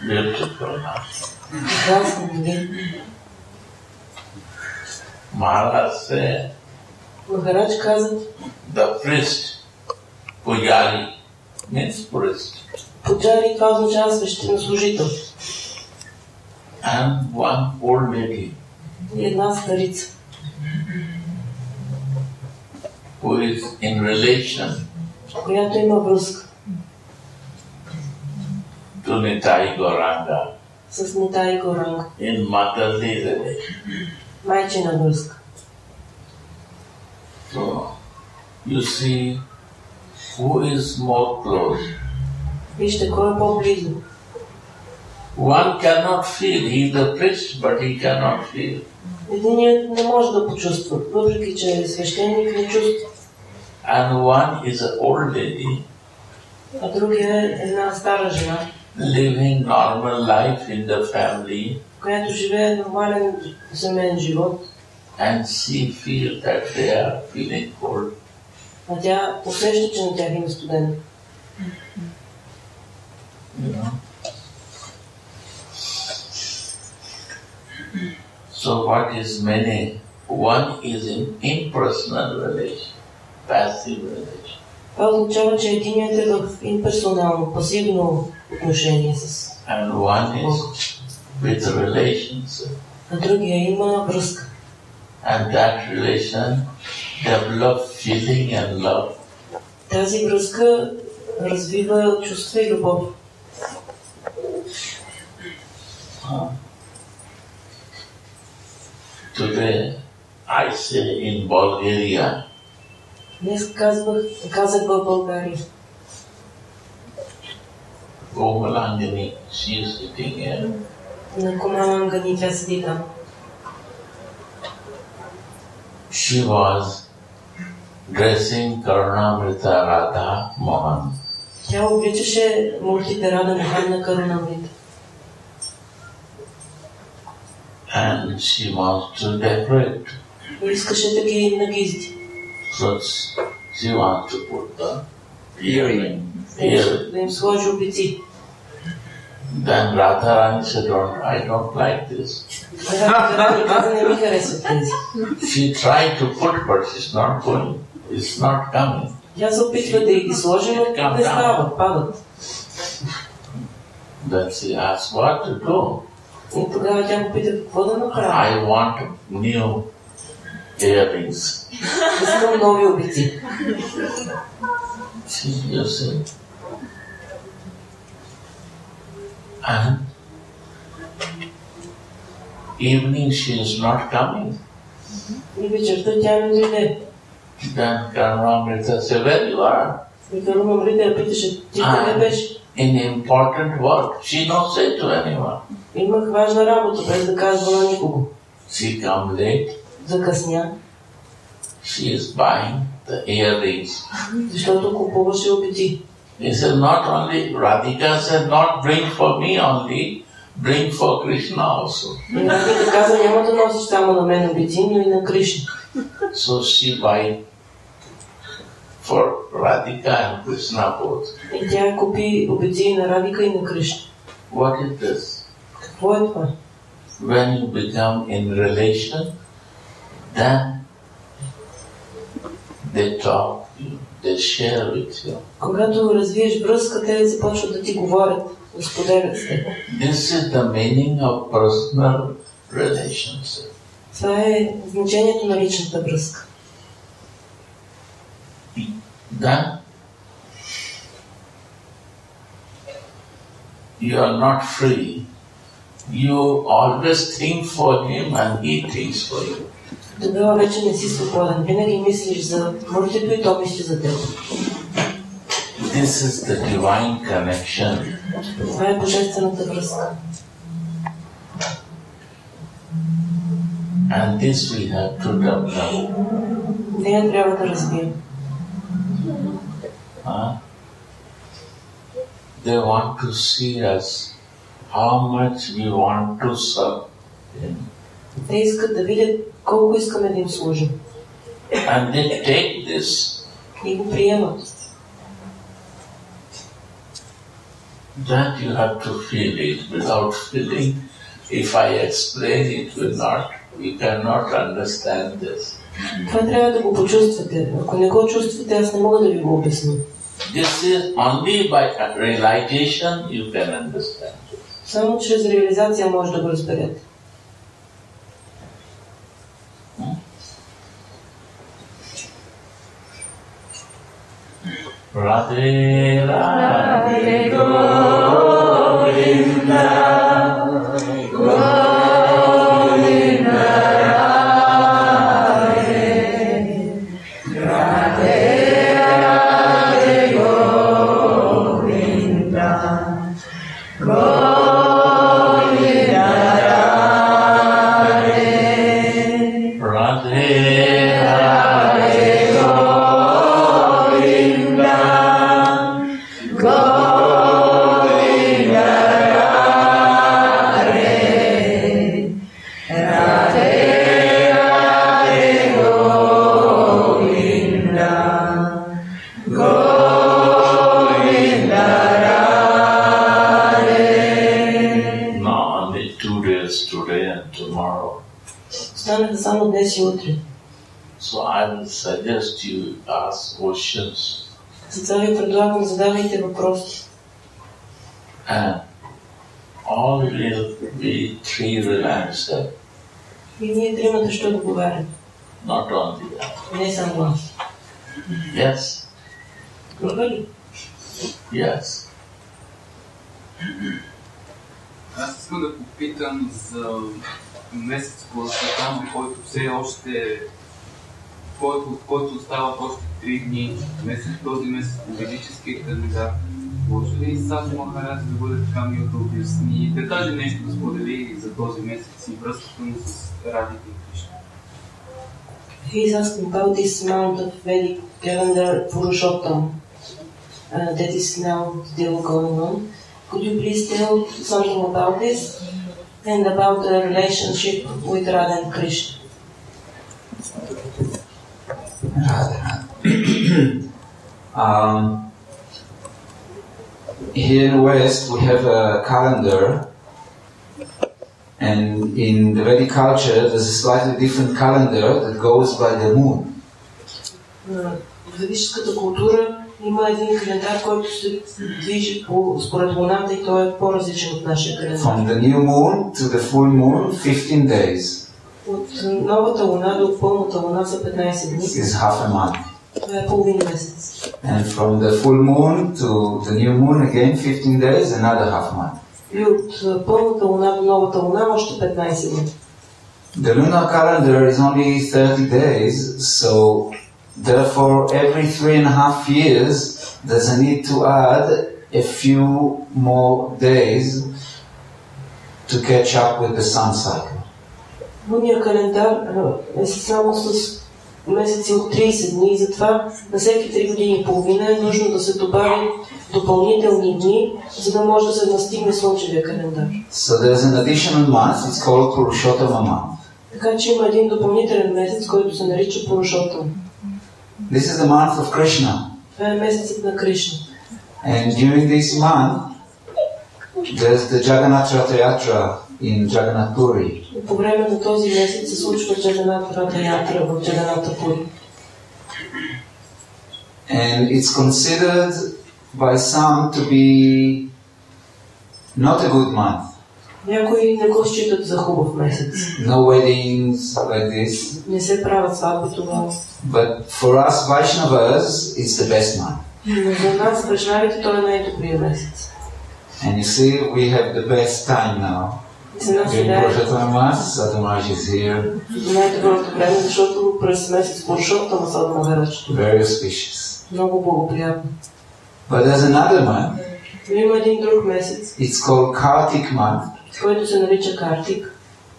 Beautiful. Maharaj said, Maharaj каза, the priest, pujari, means priest. Пуджари това означава свещенослужител. And one old lady. И една старица. Who is in relation. Която има връзка. To Nitai Gauranga. С Нитай Гауранга. In motherly relation. Майчина връзка. So, you see, who is more close? Вижте, кой е по-близо. One cannot feel. He is a priest, but he cannot feel. Единият не може да почувства, въпреки че е свещеник, не чувства. And one is an old lady. А другия е една стара жена. Living normal life in the family. Която живее нормален семейен живот. And she feels that they are feeling cold. А тя усеща, че на тях има студено. You know. So what is meaning? One is in impersonal relation, passive relation. Това означава, че единият е в имперсонално, пасивно отношение с. And one is with relations. А другия има връзка. And that relation develops feeling and love. Тази връзка развива чувства и любов. Today, I say in Bulgaria. Днес казах в България. Komalangani, she is sitting here. На Комалангани тя седи там. She was dressing Karunamrita Radha Mohan. Тя обличаше муртите Рада Мохан на Карунамрита. And she wants to decorate. И искаше да ги нагизди. So she wants to put the earring. Да им сложи обици. Then Radharani said, I don't like this. Радharani каза, не ми харесват тези. She tried to put, but it's not going. It's not coming. Тя се опитва да ги сложи, но не става, падат. Then she asked what to do. И тогава тя му пита какво да направи. I want new earrings. Искам нови обици. You see. And evening she is not coming. И вечерта тя не дойде. Then Karunamrita said, where you are? И Карунамрита я питаше, ти къде беше? In important work. She not say to anyone. Имах важна работа, без да казва на никого. She come late. Закъсня. She is buying the earrings. Защото купуваше обици. He said, not only, Radhika said, not bring for me only, bring for Krishna also. И Радхика каза, няма да носиш само на мен обици, но и на Кришна. So she buy for Radhika and Krishna both. И тя купи обици на Радхика и на Кришна. What is this? Какво е това? When you become in relation, then they talk to you, they share with you. Когато развиеш връзка, те започват да ти говорят, да споделят с теб. This is the meaning of personal relationship. Това е значението на личната връзка. Then you are not free. You always think for him and he thinks for you. Тогава вече не си свободен. Винаги мислиш за мъртвето и то мисли за теб. This is the divine connection. Това е божествената връзка. And this we have to develop. Нея трябва да разбием. They want to see us, how much we want to serve him. Те искат да видят колко искаме да им служим. And they take this. И го приемат. That you have to feel it. Without feeling, if I explain it will not, we cannot understand this. Това трябва да го почувствате. Ако не го чувствате, аз не мога да ви го обясня. This is only by realization you can understand it. Само чрез реализация може да го разберете. Radhe Radhe Govinda Govinda Radhe Radhe Radhe Govinda Govinda Radhe Radhe само днес и утре. So I will suggest you ask questions. Затова ви предлагам, задавайте въпроси. And all will be three will answer. И ние тримата ще отговаряме. Not only that. Не само аз. Yes. Друга ли? Yes. Аз искам да попитам за месец там, който все още, който остават още 3 дни, този месец по ведическия календар. Може ли Саду Махарадж да бъде така мил да обясни, да каже нещо да сподели за този месец и връзката му с Радите и Кришна? He's asking about this month of Vedic calendar Purushottam that is now still going on. Could you please tell something about this and about the relationship with Radha and Krishna? Here in the West we have a calendar, and in the Vedic culture there's a slightly different calendar that goes by the moon. В ведическата култура има един календар, който се движи според луната и той е по-различен от нашия календар. From the new moon to the full moon, 15 days. От новата луна до пълната луна са 15 дни. This is half a month. Това е половин месец. And from the full moon to the new moon again 15 days, another half month. И от пълната луна до новата луна още 15 дни. The lunar calendar is only 30 days, so therefore every 3.5 years there's a need to add a few more days to catch up with the sun cycle. Лунният календар е само с месеци от 30 дни и затова на всеки 3 години и половина е нужно да се добави допълнителни дни, за да може да се настигне слънчевия календар. So there's an additional month, it's called Purushottama month. Така че има един допълнителен месец, който се нарича Пурушоттам. This is the month of Krishna. Това е месецът на Кришна. And during this month there's the Jagannath Ratha Yatra in Jagannath Puri. По време на този месец се случва Джаганат Рата Ятра в Джаганата Пури. And it's considered by some to be not a good month. Някои не го считат за хубав месец. No weddings like this. Не се правят сватби тогава. But for us Vaishnavas, it's the best month. Но за нас, вайшнавите, той е най-добрият месец. And you see, we have the best time now. During Purushottama month, Sadhu Maharaja is here. Най-доброто време, защото през месец Пурушоттама Саду Махарадж. Very auspicious. Много благоприятно. But there's another month. Но има един друг месец. It's called Kartik month. Който се нарича Картик.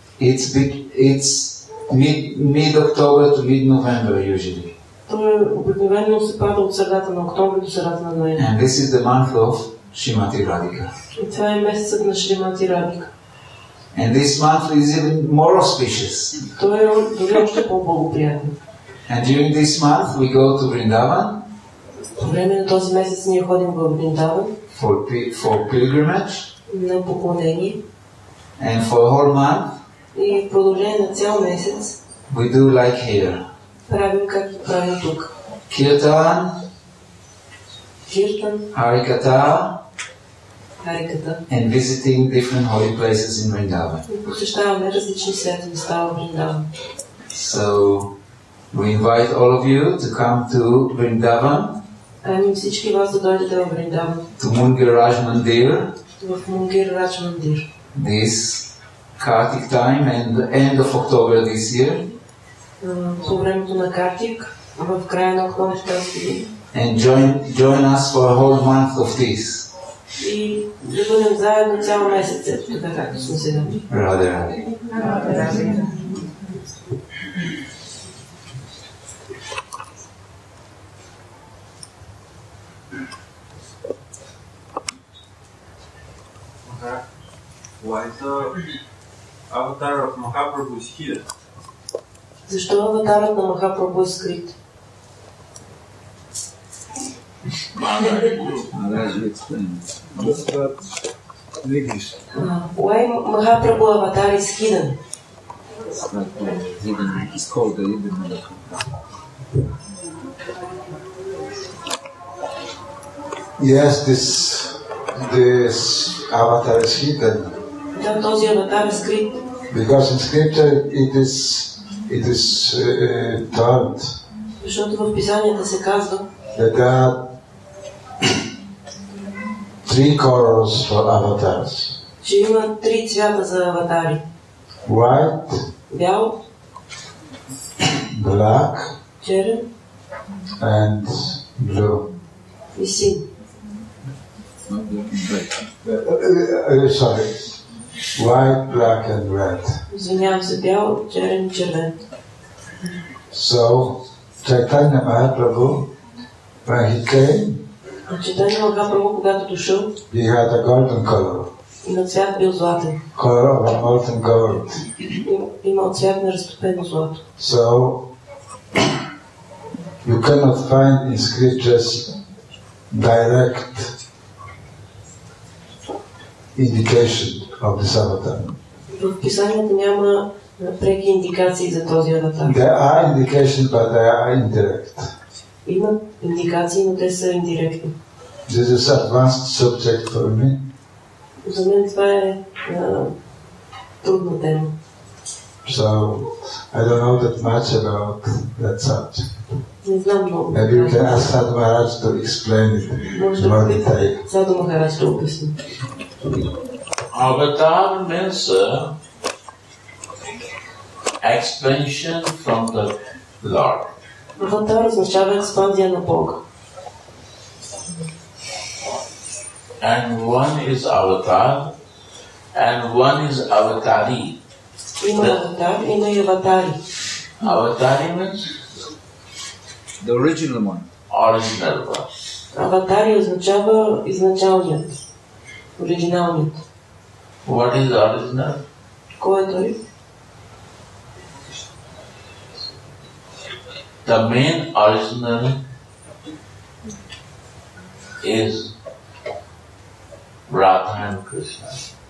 It's mid-October to mid-November usually. Той обикновено се пада от средата на октомври до средата на ноември. And this is the month of Srimati Radhika. И това е месецът на Шримати Радика. And this month is even more auspicious. Той е дори още по-благоприятен. And during this month we go to Vrindavan. По време на този месец ние ходим в Вриндаван. for pilgrimage. На поклонение. And for a whole month, И в продължение на цял месец we do like here. правим както правим тук. Kirtan, Киртан, Harikatha, хариката. and visiting different holy places in Vrindavan. И посещаваме различни свети места в Вриндаван. So we invite all of you to come to Vrindavan, Каним всички вас да дойдете в Вриндаван. to Mungir Raj Mandir, В Мунгир Радж Мандир. this Kartik time and the end of October this year, По времето на Картик, в края на октомври тази година. and join us for a whole month of this. И да бъдем заедно цял месец, така както сме сега. Radhe Radhe. Why the avatar of Mahaprabhu is hidden? Защо аватарът на Махапрабху е скрит? Maharaj will explain. What's that in English? Why Mahaprabhu avatar is hidden? It's not hidden. It's called the hidden avatar. Yes, this avatar is hidden Да, този аватар е скрит. because in scripture it is told Защото в писанията се казва, that there are 3 colors for avatars: че има 3 цвята за аватари. white, Бял, black, черен and blue. и син. Not black and white. Sorry, white, black, and red. Извинявам се, бял, черен и червен. So Chaitanya Mahaprabhu, when he came, Читание Махапрабху, когато дошъл, he had a golden color, и на цвят бил златен. color of molten gold. Имал цвят на разтопено злато. So you cannot find in scriptures direct indication of this avatar. В писанията няма преки индикации за този аватар. There are indications, but they are indirect. Има индикации, но те са индиректни. This is advanced subject for me. За мен това е трудна тема. So I don't know that much about that subject. Не знам много. Maybe you can ask Sadhu Maharaja to explain it Може in да more попитам detail. Саду Махарадж да обясни. Avatar means expansion from the Lord. Аватар означава експанзия на Бога. And one is avatar and one is avatari. Има аватар, има и аватари. Avatari means The original one. original one. Аватари означава изначалният, оригиналният. What is original? Кой е той? The main original is Radha and Krishna.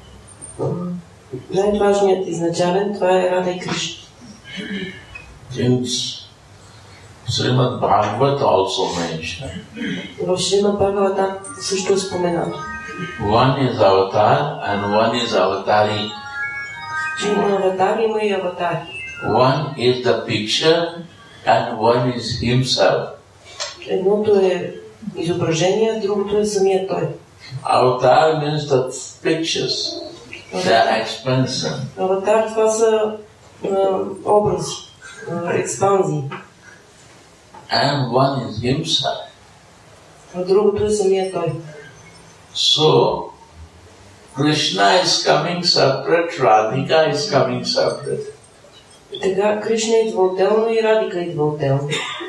Най-важният изначален, това е Рада и Кришна. In Srimad Bhagavad also mentioned. В Шримад Бхагаватам също е споменато. One is avatar and one is avatari. Че има аватар, има и аватари. One is the picture and one is himself. Едното е изображение, другото е самият той. Avatar means the pictures. They are expansion. Аватар това са образи, експанзии. And one is himself. А другото е самият той. So, Krishna is coming separate, Radhika is coming separate. Така Кришна идва отделно и Радика идва отделно.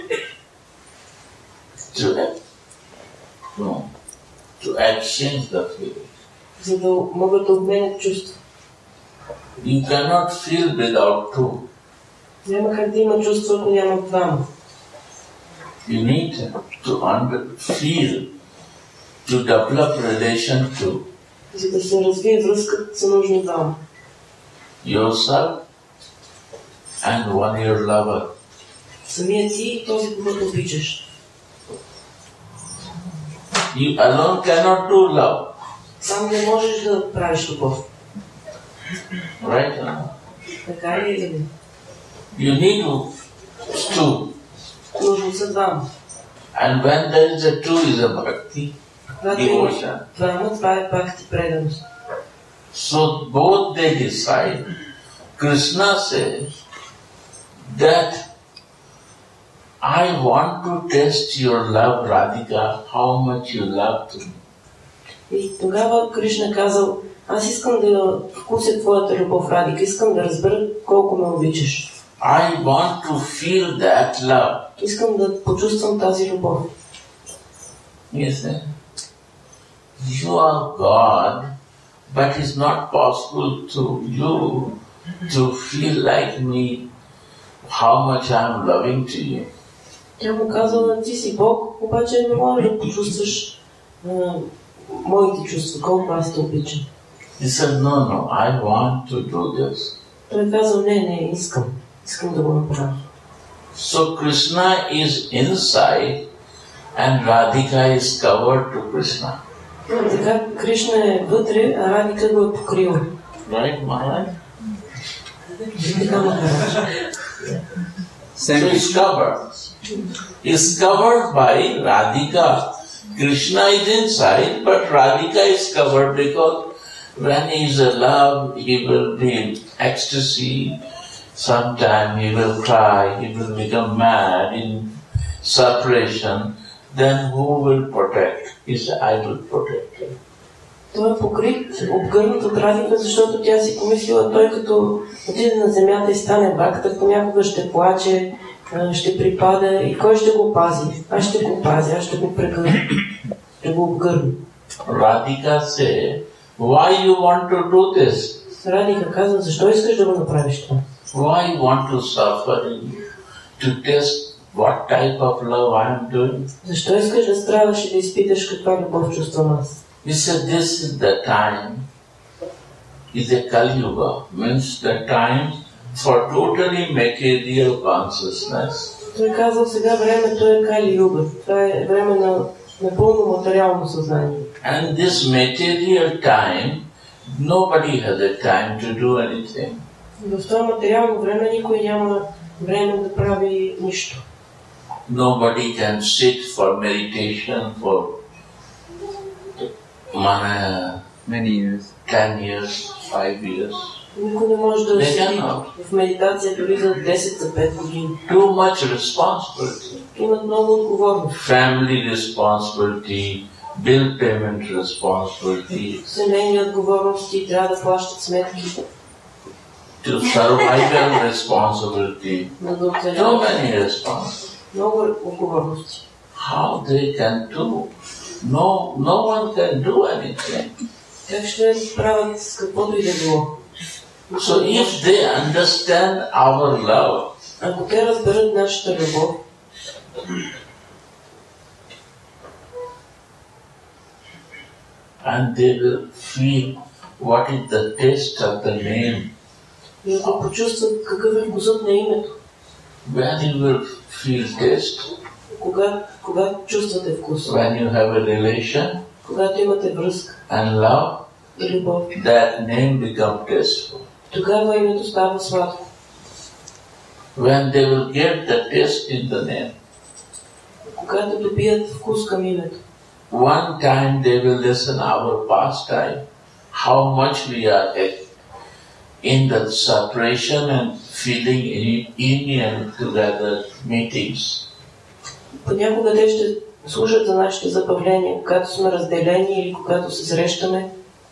To exchange the feeling. За да могат да обменят чувства. You cannot feel without two. Няма как да има чувства, ако няма двама. You need to feel To develop relation to За да се развие връзката, са нужни двама. yourself and one your lover. Самия ти и този, когато обичаш. You alone cannot do love. Сам не можеш да правиш любов. Right? Така ли е? You need two. Нужно са двама. And when there is a two is a bhakti, Когато има devotion. двама, това е бхакти преданост. So both they decide. Krishna says that I want to test your love, Radhika, how much you love to me. И тогава Кришна казал, аз искам да вкуся твоята любов, Радика, искам да разбера колко ме обичаш. I want to feel that love. Искам да почувствам тази любов. Yes, you are God, but it's not possible to you to feel like me how much I am loving to you. Тя му казала, ти си Бог, обаче не можеш да почувстваш моите чувства, колко аз те обичам. He said, no, I want to do this. Той казал, не, искам да го направя. So Krishna is inside and Radhika is covered to Krishna. Така Кришна е вътре, а Радика го е покрила. Right, Maharaj? Така Махарадж. So it's covered. It's covered by Radhika. Krishna is inside, but Radhika is covered because when he is in love, he will be in ecstasy. Sometime he will cry, he will become mad in separation. Then who will protect? He said, I will protect him. Той е покрит, обгърнат от Радика, защото тя си помислила, той като отиде на земята и стане бхакта, понякога ще плаче, ще припада и кой ще го пази? Аз ще го пазя, аз ще го прегърна, ще го обгърна. Radhika said, why you want to do this? Радика казва, защо искаш да го направиш това? Why you want to suffer to test what type of love I am doing? Защо искаш да страдаш и да изпиташ каква любов чувствам аз? He said, this is the time, is a Kali Yuga, means the time for totally material consciousness. Той казал, сега времето е Кали Юга. Това е време на напълно материално съзнание. And this material time, nobody has a time to do anything. В това материално време никой няма време да прави нищо. Nobody can sit for meditation for Many years. 10 years, 5 years. Никой не може да They седи cannot. в медитация дори за 10 за 5 години. Too much responsibility. Имат много отговорност. Family responsibility, bill payment responsibility, Семейни отговорности, трябва да плащат сметки. to survival responsibility. Да So оцеляват. many responsibilities. Много отговорности. How they can do? No one can do anything. Как ще правят с каквото и да било? So if they understand our love, Ако те разберат нашата любов, and they will feel what is the taste of the name, и ако почувстват какъв е вкусът на името, when you will feel taste, когато чувствате вкус, when you have a relation когато имате връзка and love, и любов, that name becomes tasteful. тогава името става сладко. When they will get the taste in the name, Когато добият вкус към името, one time they will listen our pastime, how much we are in the separation and feeling union together meetings. понякога те ще слушат за нашите забавления, когато сме разделени или когато се срещаме.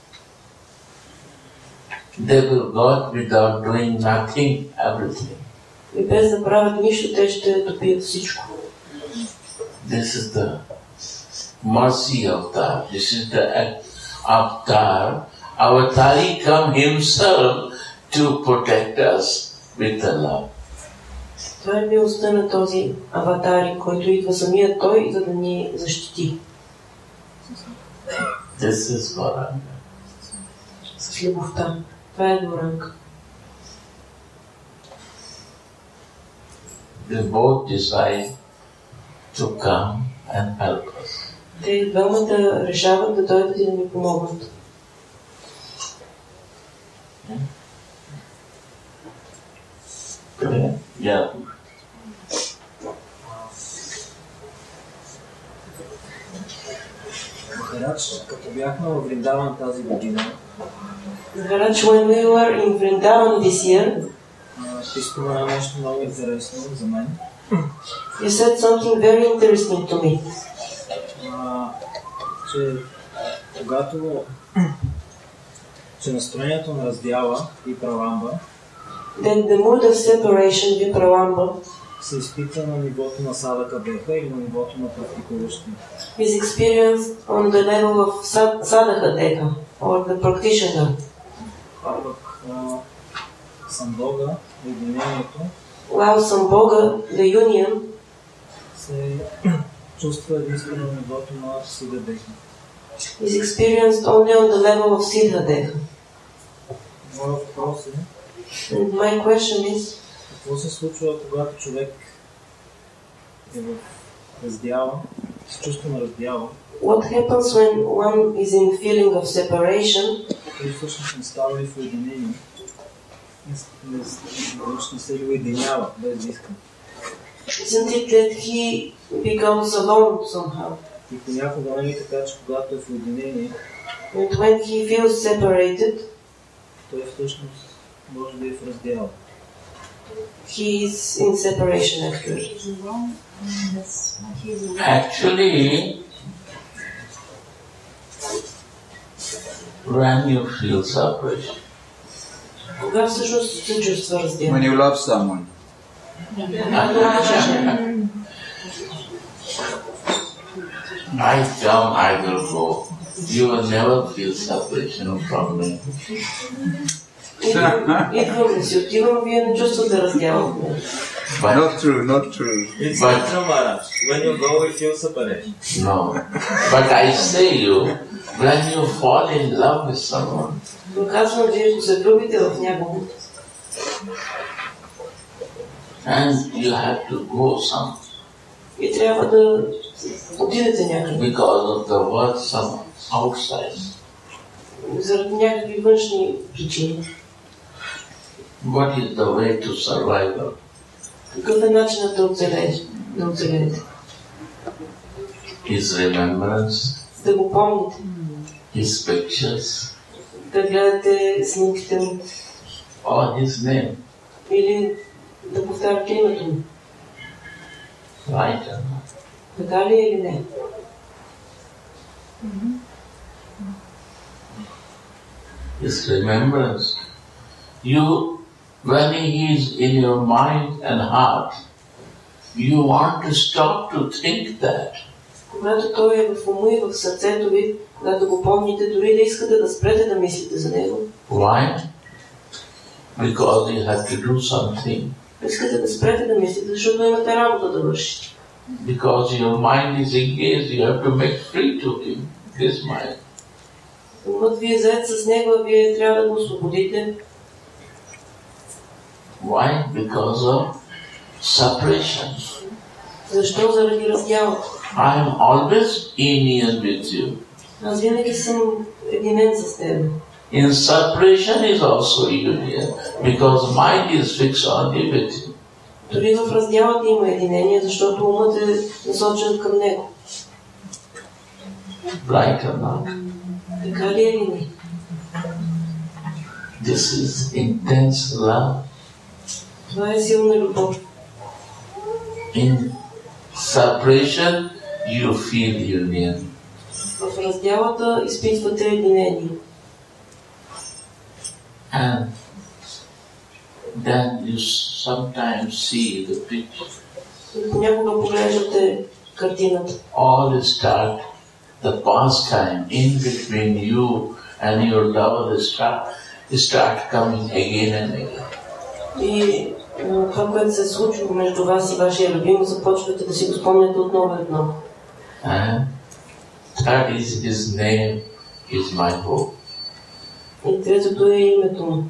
They will go without doing nothing, everything. И без да правят нищо, те ще добият всичко. This is the mercy avatar. This is the avatar. Avatari come himself to protect us with the love. Това е милостта на този аватар, който идва самия той, за да ни защити. This is Gauranga. С любовта. Това е Гауранга. They both decide to come and help us. Те двамата решават да дойдат и да ни помогнат. Yeah. Махарадж, като бяхме в Вриндаван тази година, Maharaj, when we were in Vrindavan this year, ти спомена нещо много интересно за мен. you said something very interesting to me. Че настроението на раздяла и праламба Then the mood of separation, Vipralamba, се изпитва на нивото на садака деха или на нивото на практикуващия. is experienced on the level of sadhaka deka, or the practitioner. А пък самбога, единението, While Sambhoga, the union, се чувства единствено на нивото на сида деха. is experienced only on the level of Siddha deka. Моят въпрос е, And my question is, какво се случва, когато човек е в раздяла, с чувство на раздяла, what happens when one is in feeling of separation, и всъщност не става ли в уединение, не се ли уединява, без да иска. isn't it that he becomes alone somehow? И понякога не е така, че когато е в уединение, And when he feels separated, той всъщност може да е в раздяла. he is in separation actually. Actually, when you feel separation, Кога всъщност се чувства раздяла? When you love someone. I come, I will go. You will never feel separation from me. Идвам да си отивам, вие не чувствате раздяла от мен. Not true, not true. It's not true, Maharaj. When you go, you feel separation. No. But I say you, when you fall in love with someone, Но казвам, вие се влюбите в някого. and you have to go somewhere И трябва да отидете някъде. because of the world some outside. Заради някакви външни причини. What is the way to survival? Какъв е начинът да оцелеете? His remembrance, Да го помните. his pictures, Да гледате снимките му. or his name. Или да повтаряте името му. Right or not? Така ли е или не? His remembrance. You, when he is in your mind and heart, you want to stop to think that. Когато той е в ума и в сърцето ви, когато го помните, дори да искате да спрете да мислите за него. Why? Because you have to do something. Искате да спрете да мислите, защото имате работа да вършите. Because your mind is engaged, you have to make free to him, this mind. Умът ви е заед с него, а вие трябва да го освободите. Why? Because of separation. Защо? Заради раздялата. I am always union with you. Аз винаги съм единен с теб. In separation is also union, because mind is fixed only with you. Дори в раздялата има единение, защото умът е насочен към него. Right or not? Така ли е или не? This is intense love. Това е силна любов. In separation, you feel union. В раздялата изпитвате единение. And then you sometimes see the picture. Понякога поглеждате картината. All start, the pastime in between you and your lover start coming again and again. И това, което се случва между вас и вашия любим, започвате да си го спомняте отново и отново. And that is his name, is my hope. И третото е името му.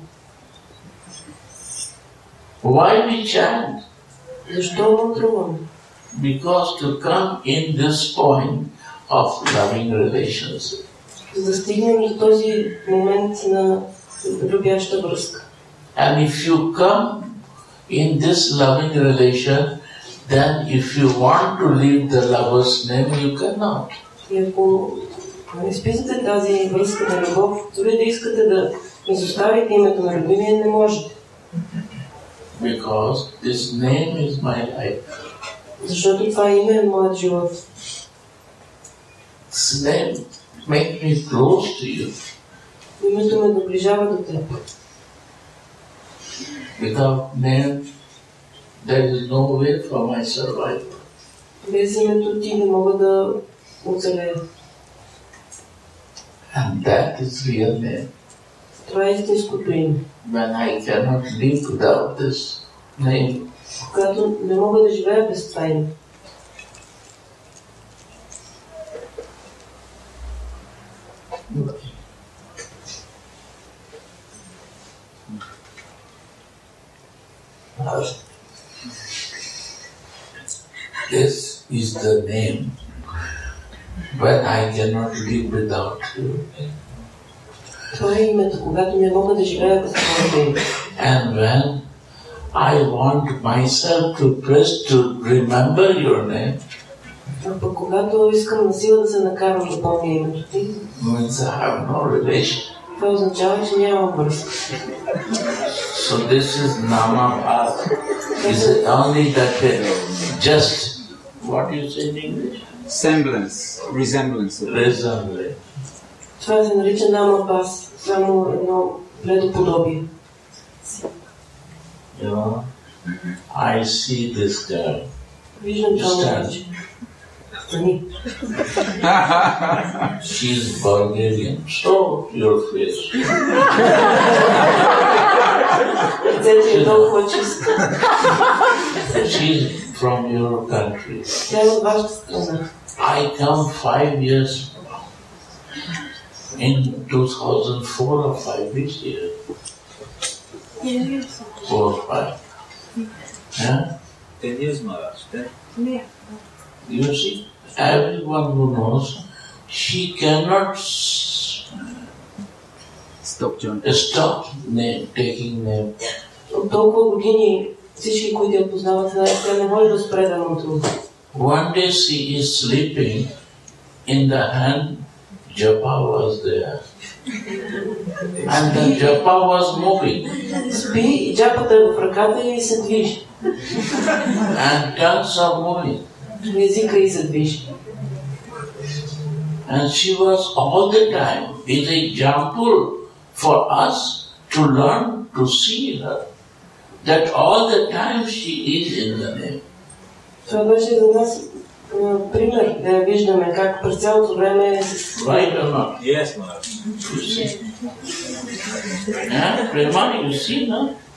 Why we chant? Защо мъдруваме? Because to come in this point of loving relationship. За да стигнем до този момент на любяща връзка. And if you come in this loving relation, then if you want to leave the lover's name, you cannot. И ако изпитате тази връзка на любов, дори да искате да изоставите името на любимия, не можете. Because this name is my life. Защото това име е моят живот. This name makes me close to you. Името ме доближава до теб. Without name, there is no way for my survival. Без името ти не мога да оцелея. And that is real name. Това е истинското име. When I cannot live without this name, Когато не мога да живея без това име. This is the name when I cannot live without you. Това е името, когато не мога да живея без твоето име. And when I want myself to remember your name, А пък когато искам на сила да се накарам да помня името ти, means I have no relation. това означава, че нямам връзка. So this is Namabhasa. Is it only that just, what do you say in English? Semblance, resemblance. Resemblance. Това се нарича намабас, само едно бледоподобие. You know, I see this girl. Виждам това момиче. Страни. She's Bulgarian. Show your face. Лицето е толкова чисто. She's from your country. Тя е от вашата страна. I come 5 years in 2004 or 5 this year. 4 or 5. Yeah? 10 years, Maharaj. 10. You see, everyone who knows, she cannot stop taking name. От толкова години всички, които я познават, знаят, тя не може да спре да мантрува. One day she is sleeping, in the hand japa was there. And the japa was moving. Спи и джапата е в ръката и се движи. And tongues are moving. Езика и се движи. And she was all the time is an example for us to learn to see her. That all the time she is in the name. Това беше за нас пример да я виждаме как през цялото време е с... Right or not? Yes, Maharaj. You see? Yeah, Prema, you see, no?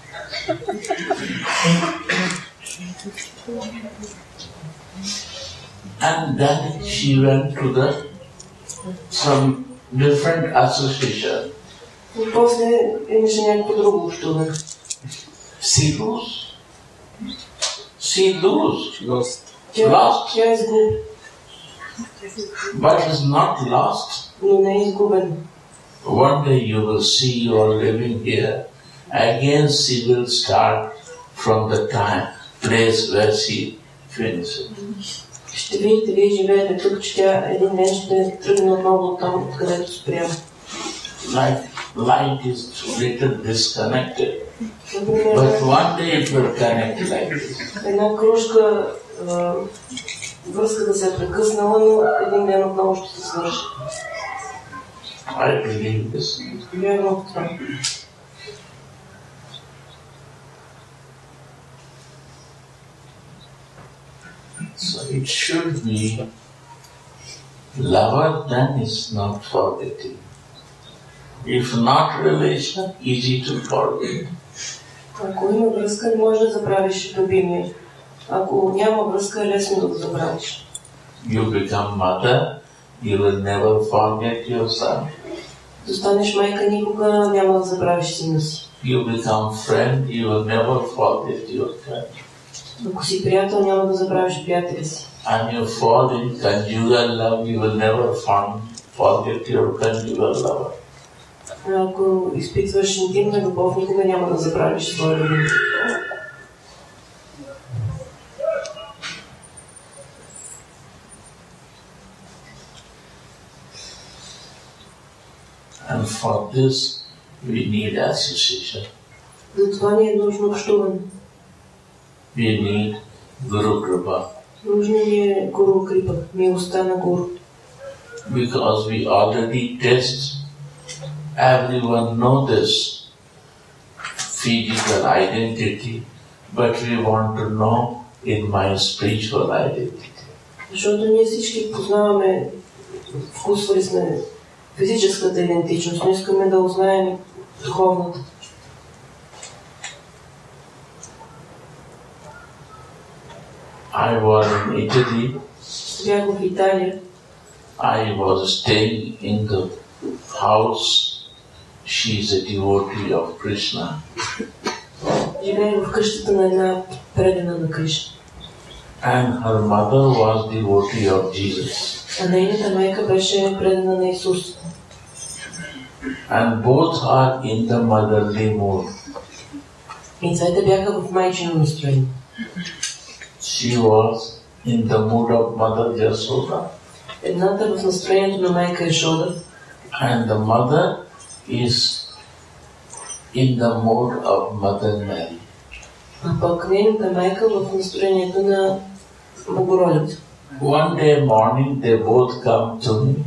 And then she went to some different association. И после имаше някакво друго общуване. She lost. Тя е изгубена, But is not lost. но не е изгубена. One day you will see you are living here. Again she will start from the place where she finishes. Ще видите, вие живеете тук, че тя един ден ще тръгне отново от там, откъдето спрява. Like light is little disconnected. But one day it will connect like this. Една кружка връзка да се е прекъснала, но един ден отново ще се свърши. I believe this. Вярвам в това. So it should be lover, then is not forgetting. If not relation, easy to forget. Ако има връзка, не можеш да забравиш любимия. Ако няма връзка, е лесно да го забравиш. You become mother, you will never forget your son. Да станеш майка, никога няма да забравиш сина си. You become friend, you will never forget your friend. Ако си приятел, няма да забравиш приятеля си. And you fall in conjugal love, you will never forget your conjugal lover. Ако изпитваш интимна любов, никога няма да забравиш своя любов. And for this, we need association. За това ни е нужно общуване. We need Guru Kripa. Нужно ни е Гуру Крипа, милостта на Гуру. Because we already test, everyone knows this physical identity, but we want to know in my spiritual identity. Защото ние всички познаваме, вкусвали сме физическата идентичност, но искаме да узнаем духовната. I was in Italy. Бях в Италия. I was staying in the house. She is a devotee of Krishna. Живеех в къщата на една предана на Кришна. And her mother was devotee of Jesus. А нейната майка беше предана на Исус. And both are in the motherly mood. И двете бяха в майчино настроение. She was in the mood of Mother Yasoda. Едната в настроението на майка Ешода. And the mother is in the mood of Mother Mary. А пък нейната майка в настроението на Богородица. One day morning they both come to me.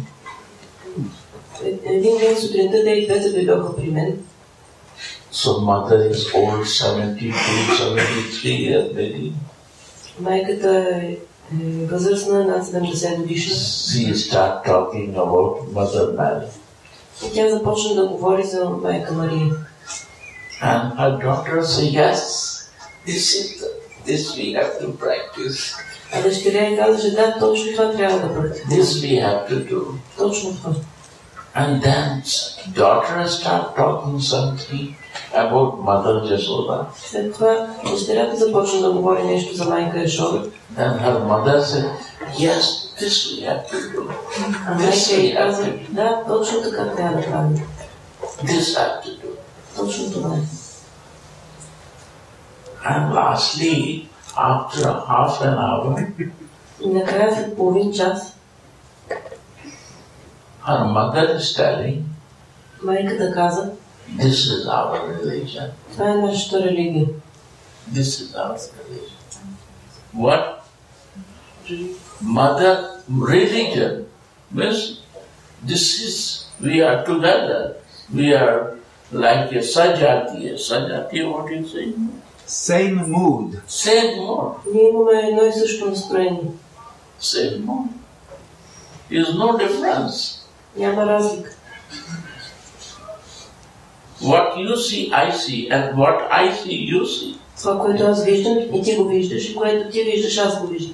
Един ден сутринта те и двете дойдоха при мен. So mother is old, 72, 73 years maybe. Майката е възрастна, над 70 годишна. She start talking about Mother Mary. И тя започна да говори за майка Мария. And her daughter said, yes, this we have to practice. А дъщеря казаше, да, точно това трябва да практикуваме. This we have to do. Точно това. And then daughter start talking something about Mother Yasoda. След това дъщерята започна да говори нещо за майка Ешода. Then her mother said, yes, this we have to do. А майка й каза, да, точно така трябва да правим. This have to do. Точно това е. And lastly, after half an hour, И накрая след половин час, her mother is telling, майката каза, this is our religion. това е нашата религия. This is our religion. What? Mother religion means this is, we are together. We are like a sajati. Sajati, what do you say? Same mood. Same mood. Ние имаме едно и също настроение. Same mood. There is no difference. Няма разлика. What you see, I see, and what I see, you see. Това, което аз виждам, и ти го виждаш, и което ти виждаш, аз го виждам.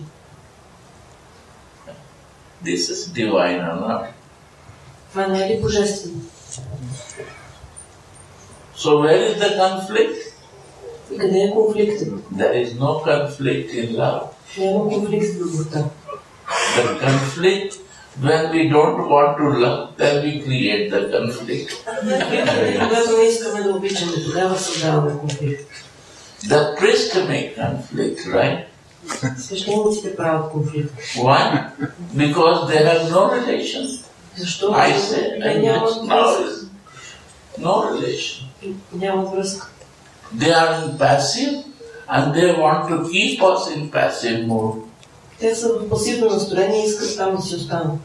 This is divine or not? Това не е ли божествено? So where is the conflict? И къде е конфликтът? There is no conflict in love. Няма конфликт в любовта. The conflict, when we don't want to love, then we create the conflict. Когато не искаме да обичаме, тогава създаваме конфликт. The priest make conflict, right? Свещениците правят конфликт. Why? Because they have no relation. Защо? I say, Те and нямат it's връзка. no relation. Нямат връзка. They are in passive and they want to keep us in passive mood. Те са в пасивно настроение и искат там да си останат.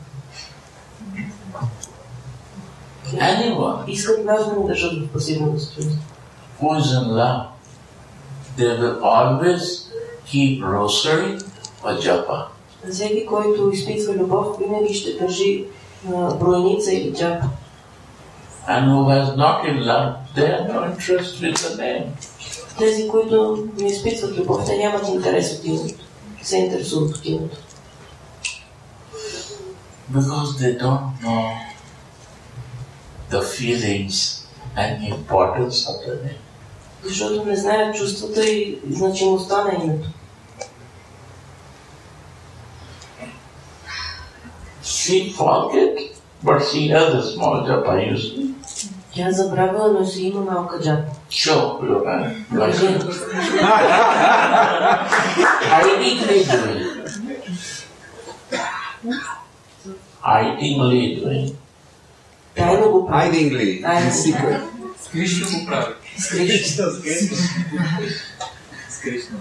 Anyone Искат нас да не държат в пасивно настроение. who is in love, they will always keep rosary or japa. Всеки, който изпитва любов, винаги ще държи броеница или джапа. And who has not in love, they have no interest with the name. Тези, които не изпитват любов, те нямат интерес от името. Се интересуват от името. Because they don't know the feelings and importance of the name. Защото не знаят чувствата и значимостта на името. She forget, but she has a small japa, you see. Тя забравила, но си има малка джапа. Show your hand. Hidingly doing. Тайно го прави. Hidingly, in secret. Скришно го прави. Скришно. Скришно.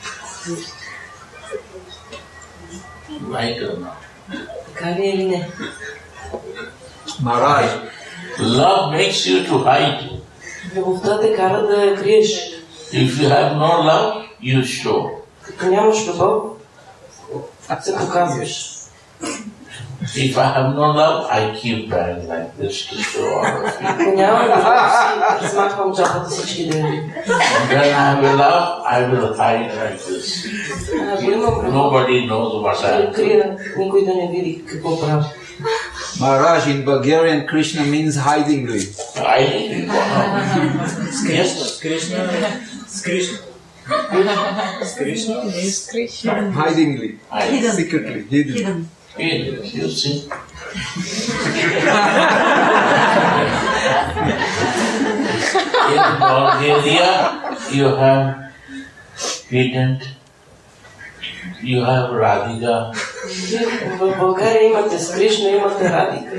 Right or not? Така ли или не? Maharaj, Love makes you to hide. Любовта те кара да я криеш. If you have no love, you show. Като нямаш любов, се показваш. If I have no love, I keep back like this to show all of you. Ако нямам любов, си размахвам джапата всички да я видя. And when I have love, I will hide like this. Ако имам любов, Nobody knows what ще I я am. крия, никой да не види какво правя. Maharaj, in Bulgarian, Krishna means hidingly. Hiding? Yes. Скришно. Скришно. Скришно means Hidingly. Hiding. Secretly. Hidden. You see. In Bulgaria, you have hidden, you have Radhika. В България имате Скришна, имате Радика.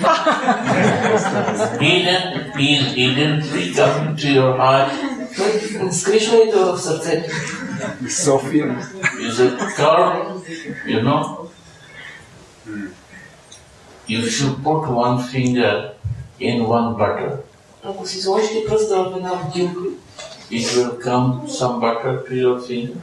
Hidden, come to your heart. Скришна идва в сърцето. Sophia. Is a curve, you know. You should put one finger in one butter. Ако си сложите пръста в една бутилка, It will come some butter to your finger.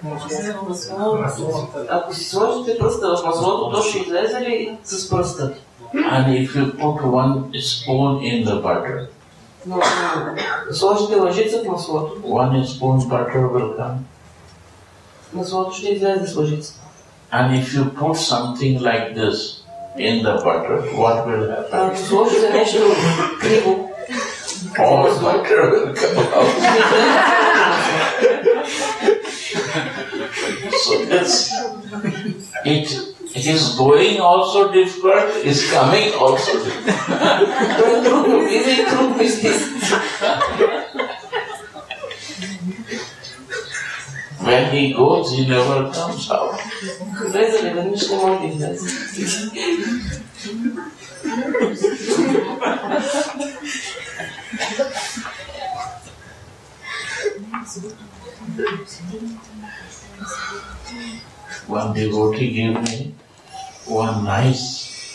ако си сложите пръста в маслото, то ще излезе ли с пръста? And if you put one spoon in the butter, Но сложите лъжица в маслото, one spoon butter will come. маслото ще излезе с лъжицата. And if you put something like this in the butter, what will happen? Ако сложите нещо криво, All butter will come out. So it is going also difficult, is coming also difficult. то е трудно влиза и трудно излиза. When he goes, he never comes out. Ако влезе ли веднъж, не може да излезе. One devotee gave me one nice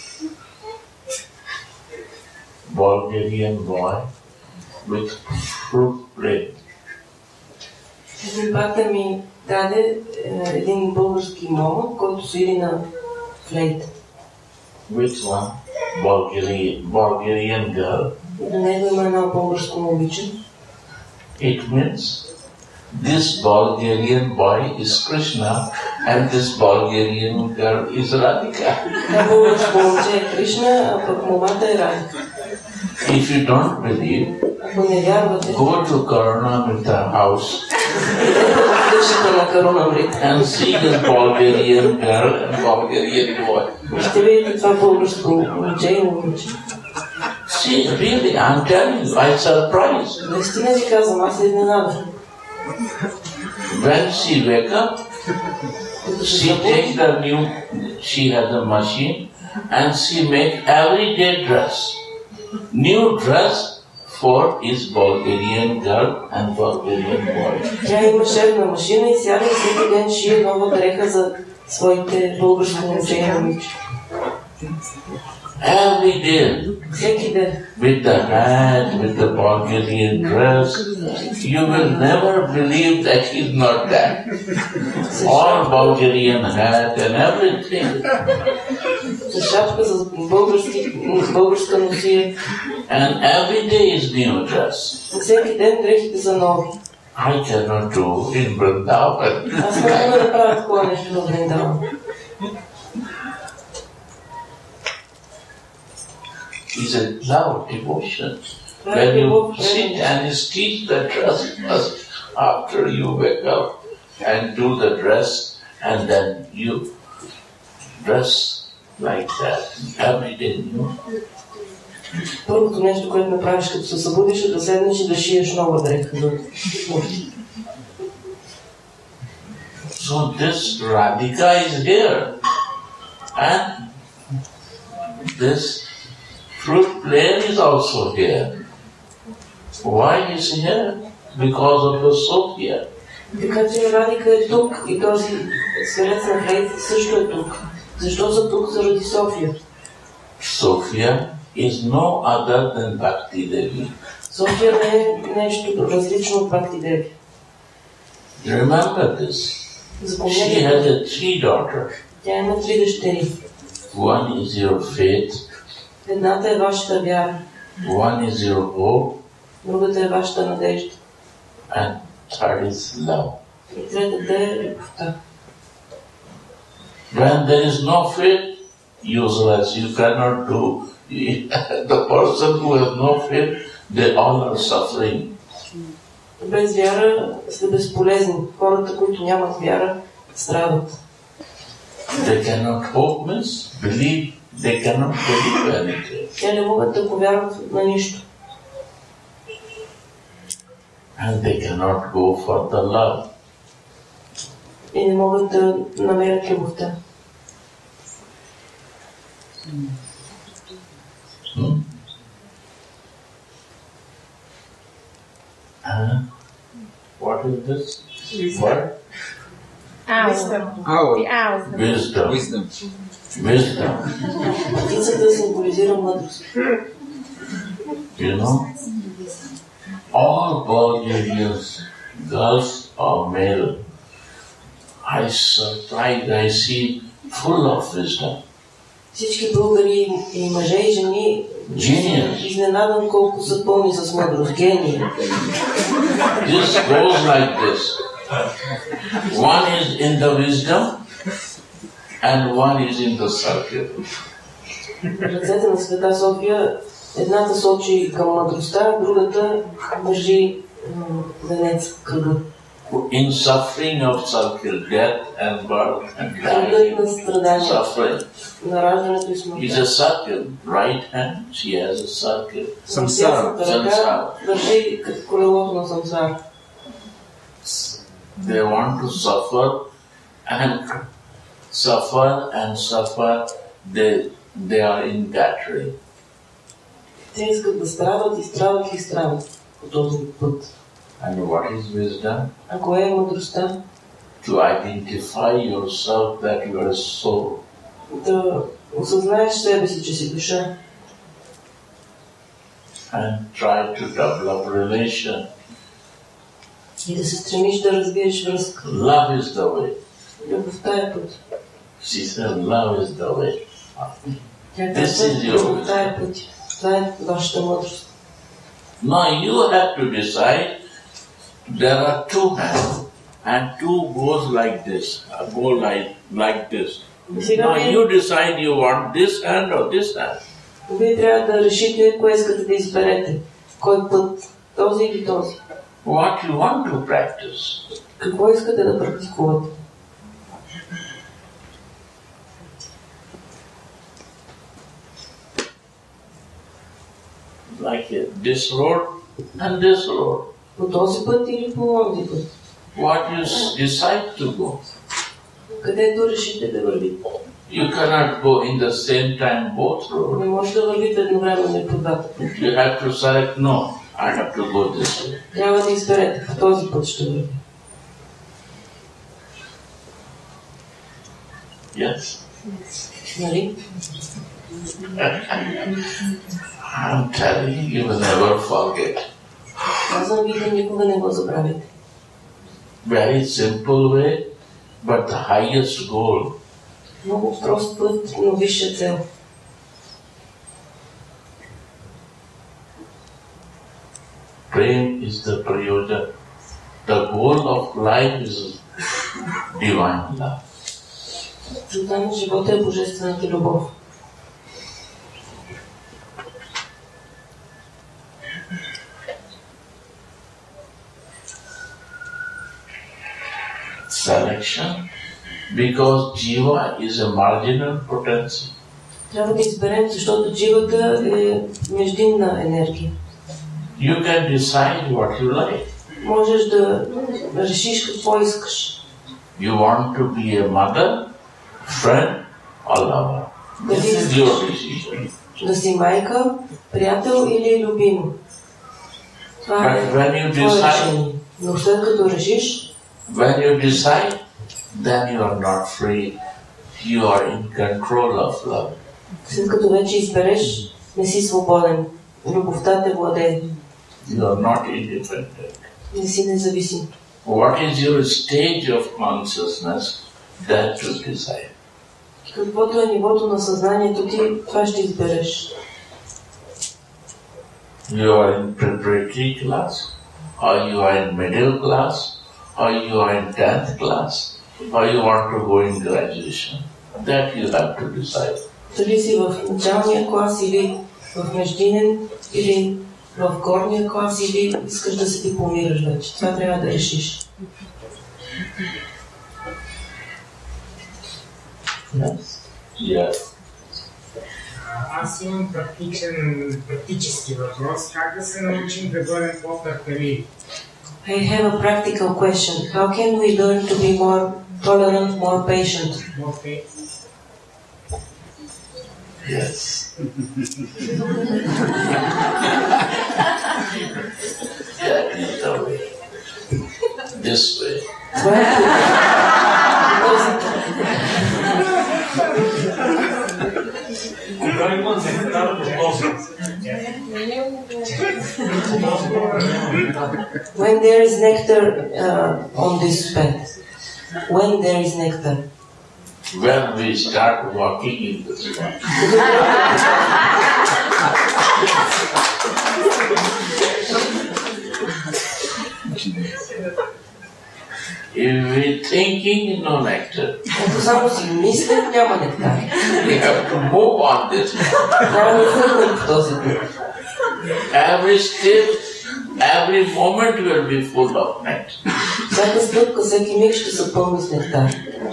Bulgarian boy with fruit plate. Един бата ми даде един български момък, който свири на флейта. With one Bulgarian girl. До него има едно българско момиче. It means this Bulgarian boy is Krishna and this Bulgarian girl is Radhika. Това българско момче е Кришна, а пък момата е Радика. If you don't believe, Ако не вярвате, go to Karunamrita house идете в къщата на Карунамрита and see this Bulgarian girl and Bulgarian boy. ще видите това българско момче и момиче. See, really, I'm telling you, I surprised. Наистина ви казвам, аз се изненадах. When she wake up, she take she has a machine and she make everyday dress. New dress for his Bulgarian girl and Bulgarian boy. Тя има шевна машина и сяда и всеки ден шие нова дреха за своите българско момче и момиче. Every day, Всеки ден. with the hat, with the Bulgarian dress, you will never believe that he's not that. All Bulgarian hat and everything. С шапка, с българска носия. And every day is new dress. Всеки ден дрехите са нови. I cannot do in Vrindavan. Аз не мога да правя такова нещо в Вриндаван. is a love, devotion. When you sit and stitch the dress first, after you wake up and do the dress, and then you dress like that every day, you know. Първото нещо, което направиш като се събудиш, е да седнеш и да шиеш нова дреха. So this Radhika is here, and this flute player is also here. Why is he here? Because of the Sophia. Така че Радика е тук и този светец на флейт също е тук. Защо са тук? Заради София. Sophia is no other than Bhakti Devi. София не е нещо различно от Бхакти Деви. Remember this. She has three daughters. Тя има 3 дъщери. One is your faith. Едната е вашата вяра. One is your hope. Другата е вашата надежда. And third is love. И третата е любовта. When there is no faith, useless. You cannot do. The person who has no faith, they all are suffering. Без вяра сте безполезни. Хората, които нямат вяра, страдат. They cannot hope means believe. They cannot believe anything. Те не могат да повярват на нищо. And they cannot go for the love. И не могат да намерят любовта. What is this? What? Wisdom. Owl. The owl. Wisdom. Wisdom. Wisdom. Птицата символизира мъдрост. You know, all Bulgarians, girls or male, I see full of wisdom. Всички българи и мъже и жени изненадам колко са пълни с мъдрост. Гении. This goes like this. One is in the wisdom and one is in the circle. Ръцете на Света София, едната сочи към мъдростта, другата държи венец кръга. In suffering of circle, death and birth and Кръгът на страдания, suffering. на раждането и Is смъртта. a circle. Right hand, she has a circle. Самсара. Ръка държи като колелото на самсара. They want to suffer and suffer. They are in battery. Те искат да страдат и страдат по този път. And what is wisdom? А кое е мъдростта? To identify yourself that you are a soul. Да осъзнаеш себе си, че си душа. And try to develop relation. И да се стремиш да разбиеш връзка. Love is the way. Любовта е път. She said, love is the way. Тя казва, любовта е път. Това е вашата мъдрост. Now you have to decide. There are two hands, and two goes like this, go like this. Now you decide you want this hand or this hand. Вие трябва да решите кое искате да изберете. Кой път? Този или този? What you want to practice. Какво искате да практикувате? Like this road and this road. По този път или по онзи път? What you decide to go. Където решите да вървите. You cannot go in the same time both roads. Не може да вървите едновременно и по двата пъти. You have to select, no, I have to go this way. Трябва да изберете, в този път ще върви. Yes? Нали? I'm telling you, you will never forget. Казвам ви да никога не го забравите. Very simple way, but the highest goal. Много прост път, но висша цел. Prem is the prayojan. The goal of life is divine love. Целта на живота е божествената любов. selection because Jiva is a marginal potency. Трябва да изберем, защото дживата е междинна енергия. You can decide what you like. Можеш да решиш какво искаш. You want to be a mother, friend or lover. This is your decision. Да си майка, приятел или любим. Това е твое решение. Но след като решиш, when you decide, then you are not free. You are in control of love. След като вече избереш, не си свободен. Любовта те владее. You are not independent. Не си независим. What is your stage of consciousness? That to decide. Каквото е нивото на съзнанието ти, това ще избереш. You are in preparatory class, or you are in middle class, or you are in 10th class, or you want to go in graduation. That you have to decide. Дали си в началния клас или в междинен, или в горния клас, или искаш да се дипломираш вече. Това трябва да решиш. Yes. Yes. Аз имам практически въпрос. Как да се научим да бъдем по-търпеливи? I have a practical question. How can we learn to be more tolerant, more patient? Okay. Yes. That is the way. This way. When there is nectar on this bed, when there is nectar, When we start walking in this way. If we thinking, no nectar. Ако само си мислим, няма нектар. We have to move on this way. Трябва да хвърлим в този път. Every step, every moment will be full of nectar. Всяка стъпка, всеки миг ще се пълни с нектар.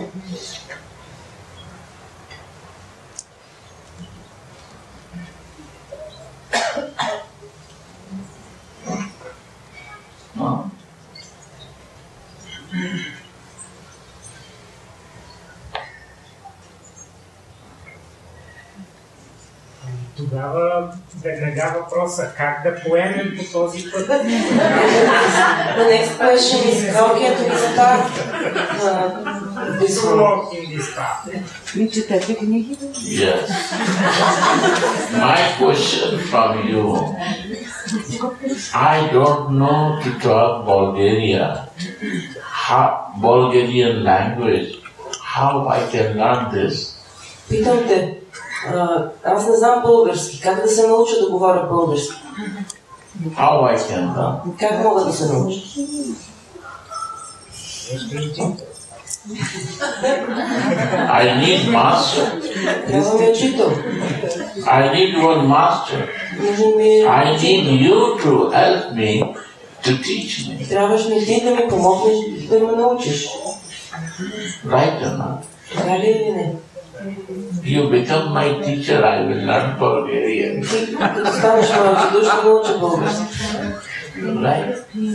Тогава веднага въпроса, как да поемем по този път? The next question is how can we start this walk in this path? Yes. My question from you, I don't know to talk Bulgarian language. How I can learn this? Питам те, аз не знам български. Как да се науча да говоря български? How I can learn? Как мога да се науча? I need master. Трябва ми учител. I need one master. I need you to help me to teach me. Трябваш ми ти да ми помогнеш да ме научиш. Right or not? Така ли или не? You become my teacher, I will learn Bulgarian. Ти като станеш моя учител, ще науча български. Right?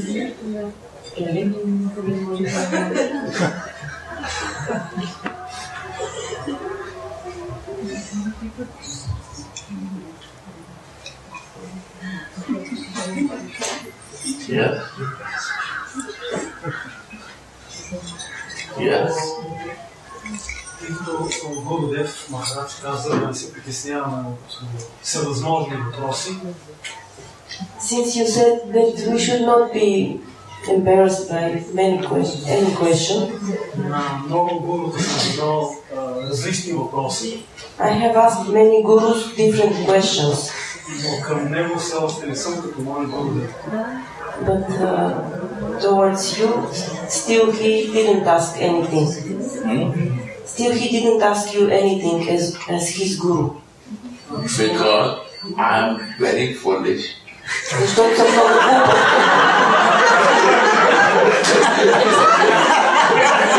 Yes. Yes. Гурудев Махарадж каза да не се притесняваме от всевъзможни въпроси. Since you said that we should not be embarrassed by any question, много гурута съм задал различни въпроси. I have asked many gurus different questions. Но към него все още не съм като мой Гурудев. But towards you, still he didn't ask anything. Still he didn't ask you anything as his guru. Because I am very foolish. Защото съм много глупа.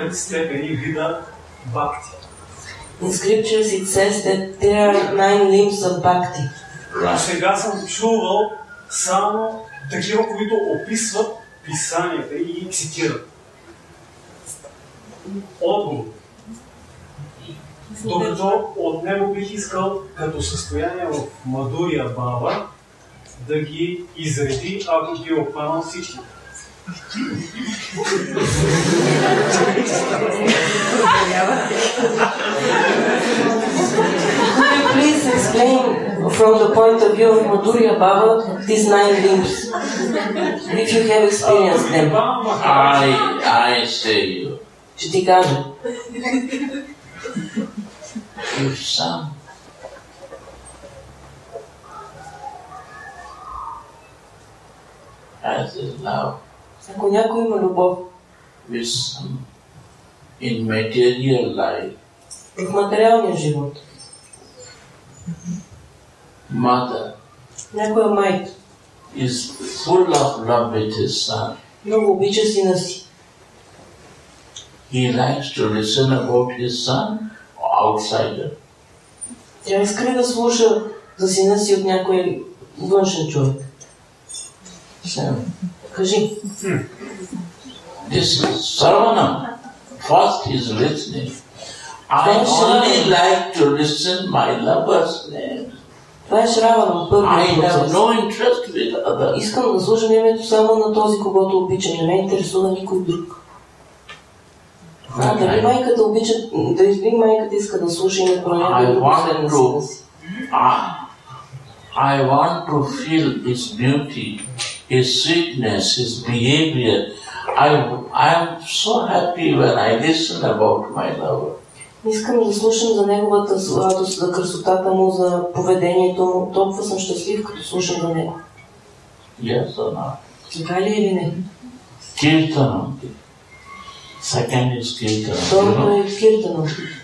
9 степени вида бхакти. In scriptures it says that there are 9 limbs of bhakti. До сега съм чувал само такива, които описват писанията и ги цитират. Отговор. Докато от него бих искал като състояние в Мадурия Баба да ги изреди, ако ги обхванал всички. Could you please explain from the point of view of Madhurya Baba these 9 limbs, if you have experienced them? I say you. Ще ти кажа. If some has a love, Ако някой има любов with some in material life, в материалния живот, mother някоя майка is full of love with his son. много обича сина си. He likes to listen about his son, outsider. Тя иска да слуша за сина си от някой външен човек. Кажи. This is Sarvanam. First is listening. I only like to listen my lover's name. Това е Шраванам, първият I have процес. no interest with others. Искам да слушам името само на този, когото обичам. Не ме интересува никой друг. Дали майката обича, дали майката иска да слуша името на някой друг, освен на сина си? I want to feel his beauty, his sweetness, his behavior. I am so happy when I listen about my lover. Искам да слушам за неговата сладост, за красотата му, за поведението му. Толкова съм щастлив, като слушам за него. Yes or not? Така ли или не? Kirtanam. Second is Kirtanam. Второто е Киртанам.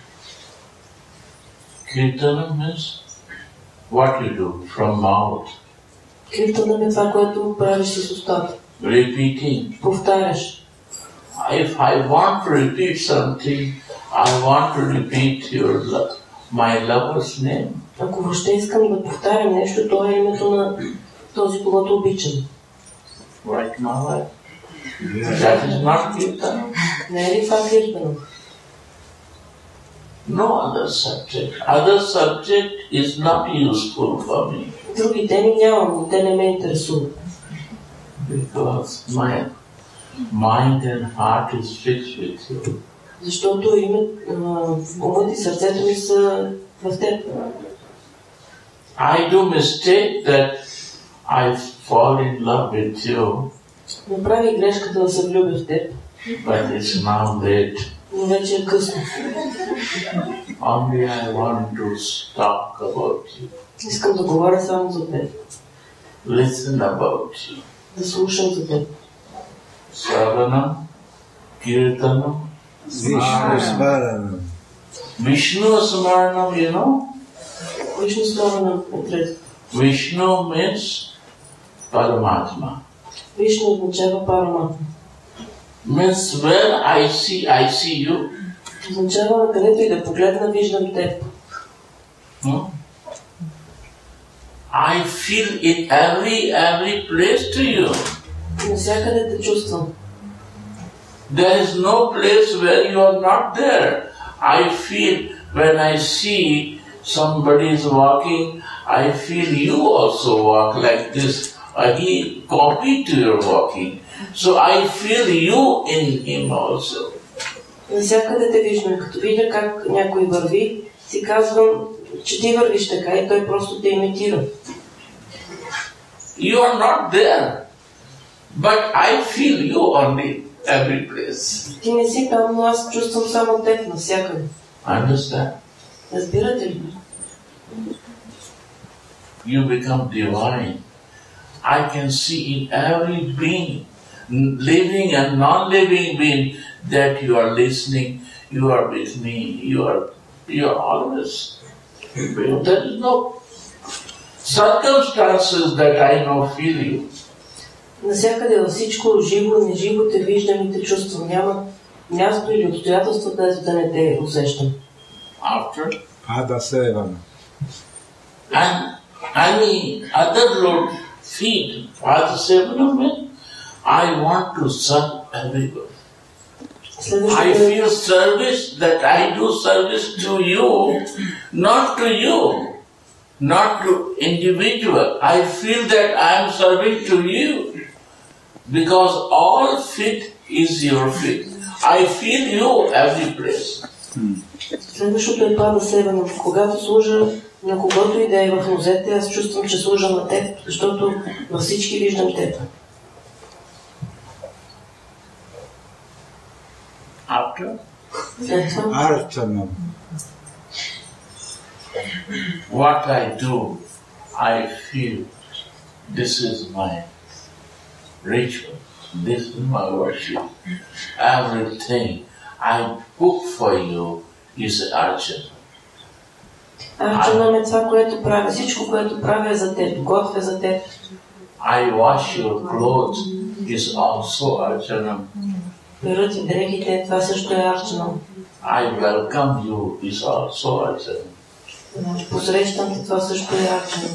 Kirtanam is what you do from mouth. Киртанам е това, което правиш с устата. Repeating. Повтаряш. If I want to repeat something, I want to repeat my lover's name. Ако въобще искам да повтарям нещо, то е името на този, когото обичам. Right, my wife? That is not Kirtanam. Не е ли това Киртанам? No other subject. Other subject is not useful for me. Други теми нямам, те не ме интересуват. Because my mind and heart is fixed with you. Защото умът и сърцето ми са в теб. I do mistake that I fall in love with you. Направи грешката да се влюбя в теб. But it's now late. Но вече е късно. Only I want to talk about you. Искам да говоря само за теб. Listen about you. Да слушам за теб. Sravanam, Kirtanam, Vishnu Smaranam. Vishnu Smaranam, you know? Vishnu Smaranam е трето. Vishnu means Paramatma. Вишну означава Параматма. Means where I see you. Означава където и да погледна, виждам теб. I feel in every place to you. Навсякъде те чувствам. There is no place where you are not there. I feel when I see somebody is walking, I feel you also walk like this. He copied to your walking. So I feel you in him also. Навсякъде те виждам. Като видя как някой върви, си казвам, че ти вървиш така и той просто те имитира. You are not there. But I feel you only every place. Ти не си там, но аз чувствам само теб навсякъде. Understand? Разбирате ли? You become divine. I can see in every being, living and non-living being, that you are listening, you are with me, you are always. There is no circumstances that I know feel you. Навсякъде във всичко живо и неживо те виждам и те чувствам. Няма място или обстоятелство, където да не те усещам. After? Padasevana. And any other road feet, Padasevana means I want to serve everyone. I feel service, that I do service to you, not to you, not to individual. I feel that I am serving to you, because all feet is your feet. I feel you every place. Следващото е Падасевана. Когато служа на когото и да е в нозете, аз чувствам, че служа на теб, защото във всички виждам теб. After? Archana. What I do, I feel this is my ritual, this is my worship. Everything I cook for you is archana. Арчана е това, което правя. Всичко, което правя е за теб, готвя за теб. I wash your clothes is also archana. Перът и дрехите, това също е арчана. I welcome you is also archana. Посрещам те, това също е арчана.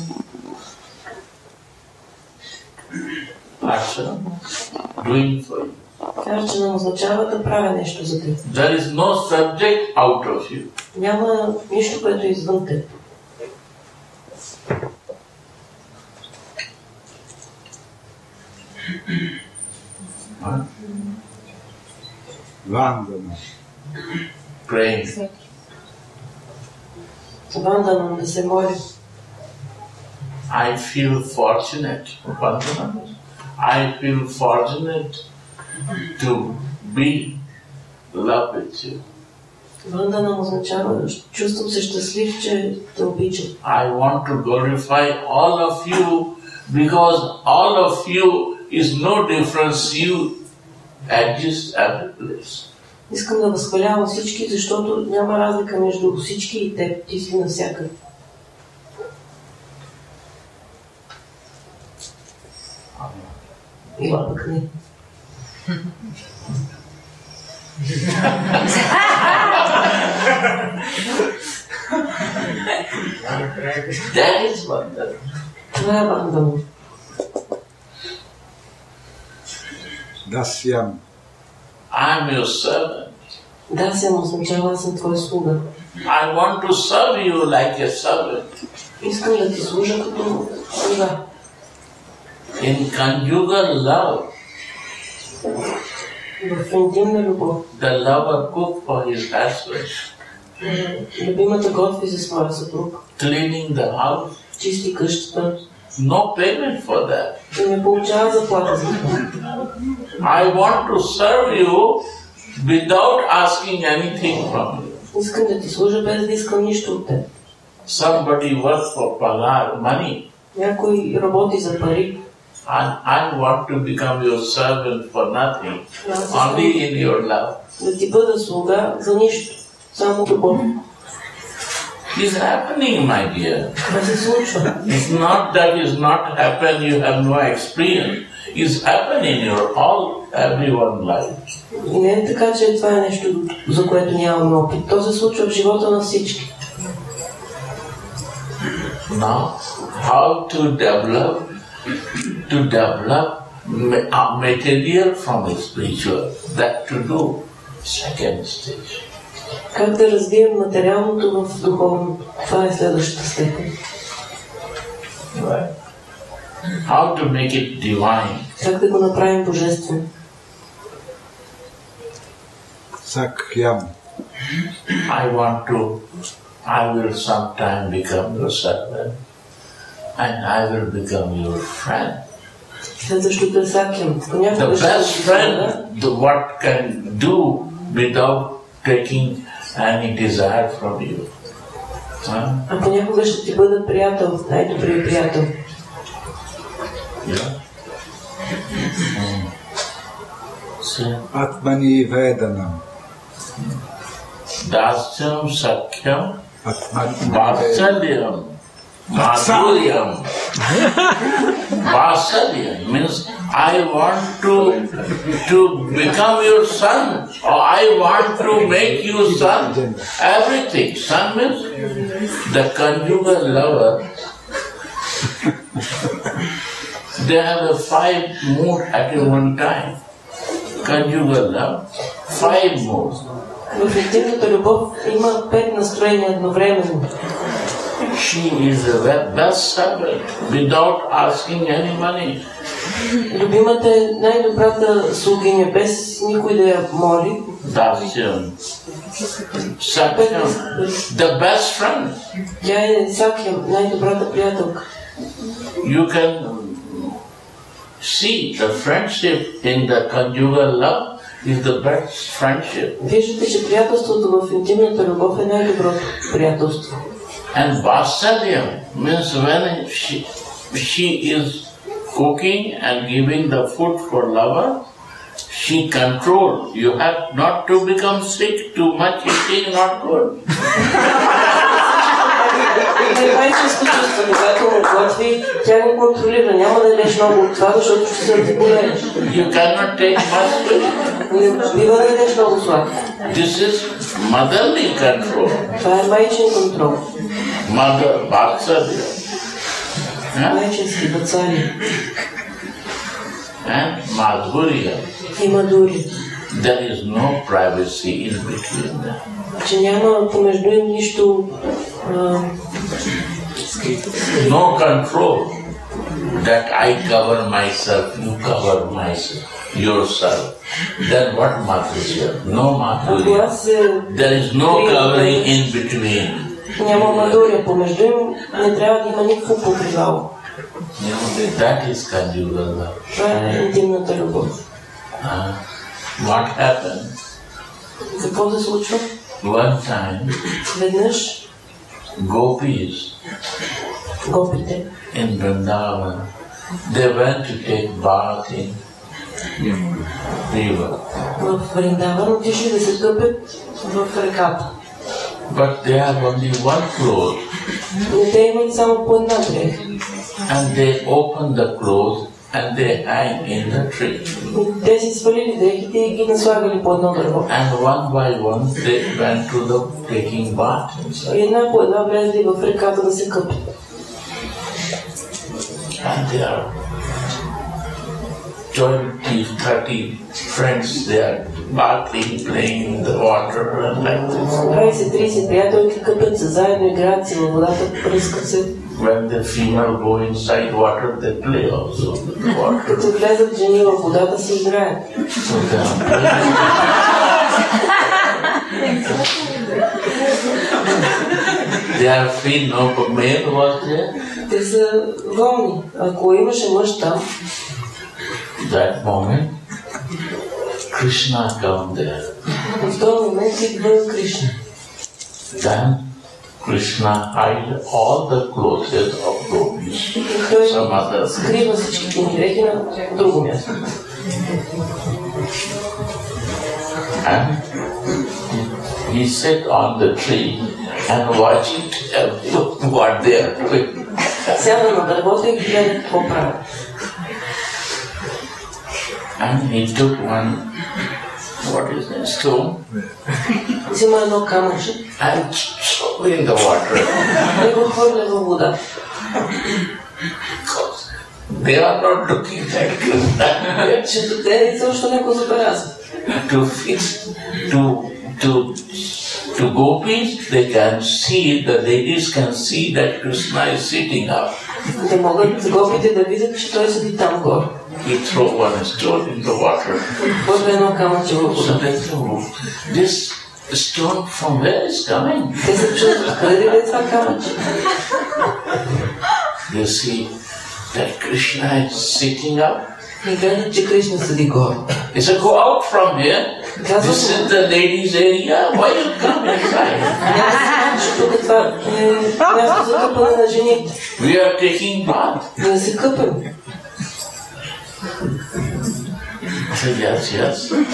Archana, doing for you. Арчана означава да правя нещо за теб. There is no subject out of you. Няма нищо, което е извън теб. Vandana. Praying. Вандана, да се моля. I feel fortunate, Vandana. I feel fortunate to be in love with you. Вандана означава, чувствам се щастлив, че те обичам. I want to glorify all of you because all of you is no difference. You exist every place. Искам да възхвалявам всички, защото няма разлика между всички и теб. Ти си навсякъде. Или пък не. That is Vandana. Това е Вандана. Dasyam. I am your servant. Дасям означава, аз съм твой слуга. I want to serve you like a servant. Искам да ти служа като слуга. In conjugal love, В интимна любов. the lover cook for his husband, Любимата готви за своя съпруг. cleaning the house. Чисти къщата. No payment for that. И не получава заплата за това. I want to serve you without asking anything from you. Искам да ти служа без да искам нищо от теб. Somebody works for pagar, money, Някой работи за пари. and I want to become your servant for nothing, only in your love. Да ти бъда слуга за нищо. Само любов. It's happening, my dear. Това се случва. It's not that it's not happened, you have no experience. It's happening in your everyone's life. И не е така, че това е нещо, за което нямаме опит. То се случва в живота на всички. Now, how to develop material from spiritual, that to do second stage. Как да развием материалното в духовното? Това е следващата степен. Right? How to make it divine. Как да го направим божествено? Sakyam. I will sometime become your servant and I will become your friend. Следващото е Сакям. The best friend, what can do without taking any desire from you. А понякога ще ти бъда приятел, най-добрият приятел. Yeah. Atmani Vedanam. Dasyam Sakyam Vatsalyam Madhuryam Vasalya means I want to become your son, or I want to make you son. Everything. Son means the conjugal lover. They have a 5 moods at one time. Conjugal love, 5 moods. В интимната любов има 5 настроения едновременно. She is the best servant without asking any money. Любимата е най-добрата слугиня, без никой да я моли. Dasyam. Sakyam, the best friend. Тя е Сакьям, най-добрата приятелка. You can see the friendship in the conjugal love is the best friendship. Виждате, че приятелството в интимната любов е най-доброто приятелство. And Vasalya means when she is cooking and giving the food for lover, she controls. You have not to become sick, too much eating not good. Майчинско чувство, когато му готви, тя го контролира. Няма да ядеш много от това, защото ще се заболееш. You cannot take much food. Не бива да ядеш много сладко. This is motherly control. Това е майчин контрол. Mother, Vasalya. Майчински Вацалия. And Madhurya. И Мадурия. There is no privacy in between them. Че няма помежду им нищо No control that I cover myself, you cover yourself. Then what Madhurya? No Madhurya. There is no covering in between. Няма Мадурия помежду им, не трябва да има никакво покривало. That is conjugal love. Това е интимната любов. What happened? Какво се случва? One time, Веднъж гопите in Vrindavan, they went to take bath in river. В Вриндаван отишли да се къпят в реката. But they have only one cloth. Но те имат само по една дреха. And they open the clothes and they hang in the tree. Те си свалили дрехите и ги наслагали по едно дърво. And one by one they went to the taking bath. И една по една влезли в реката да се къпят. And they are 20-30 friends, they are bathing, playing in the water and like this. 20-30 приятелки къпят се заедно, играят си във водата, пръскат се. When the female go inside water, they play also with the water. Като влезат жени във водата си играят. So they are playing. They are free, no male was there. Те са волни. Ако имаше мъж там, That moment, Krishna come there. в този момент идва Кришна. Then Krishna hide all the clothes of gopis. Some others. Скрива всичките ни дрехи на друго място. And he sat on the tree and watched what they are doing. Сяда на дървото и гледа какво правят. And he took one, what is that, stone, Взима едно камъче and threw in the water. и го хвърля във вода. They are not looking at Krishna. Защото те също не го забелязват. To gopis, they can see, the ladies can see that Krishna is sitting up. Те могат гопите да видят, че той седи там горе. He threw one stone in the water. Хвърля едно камъче във So вода. they threw, this stone from where is coming? Те се чувстват, къде е това камъче? They see that Krishna is sitting up. И гледат, че Кришна седи горе. They said, go out from here. This is the ladies' area. Why you come inside? Тук това е място за къпане на жените. We are taking bath. Ние се къпем. I said, yes, yes.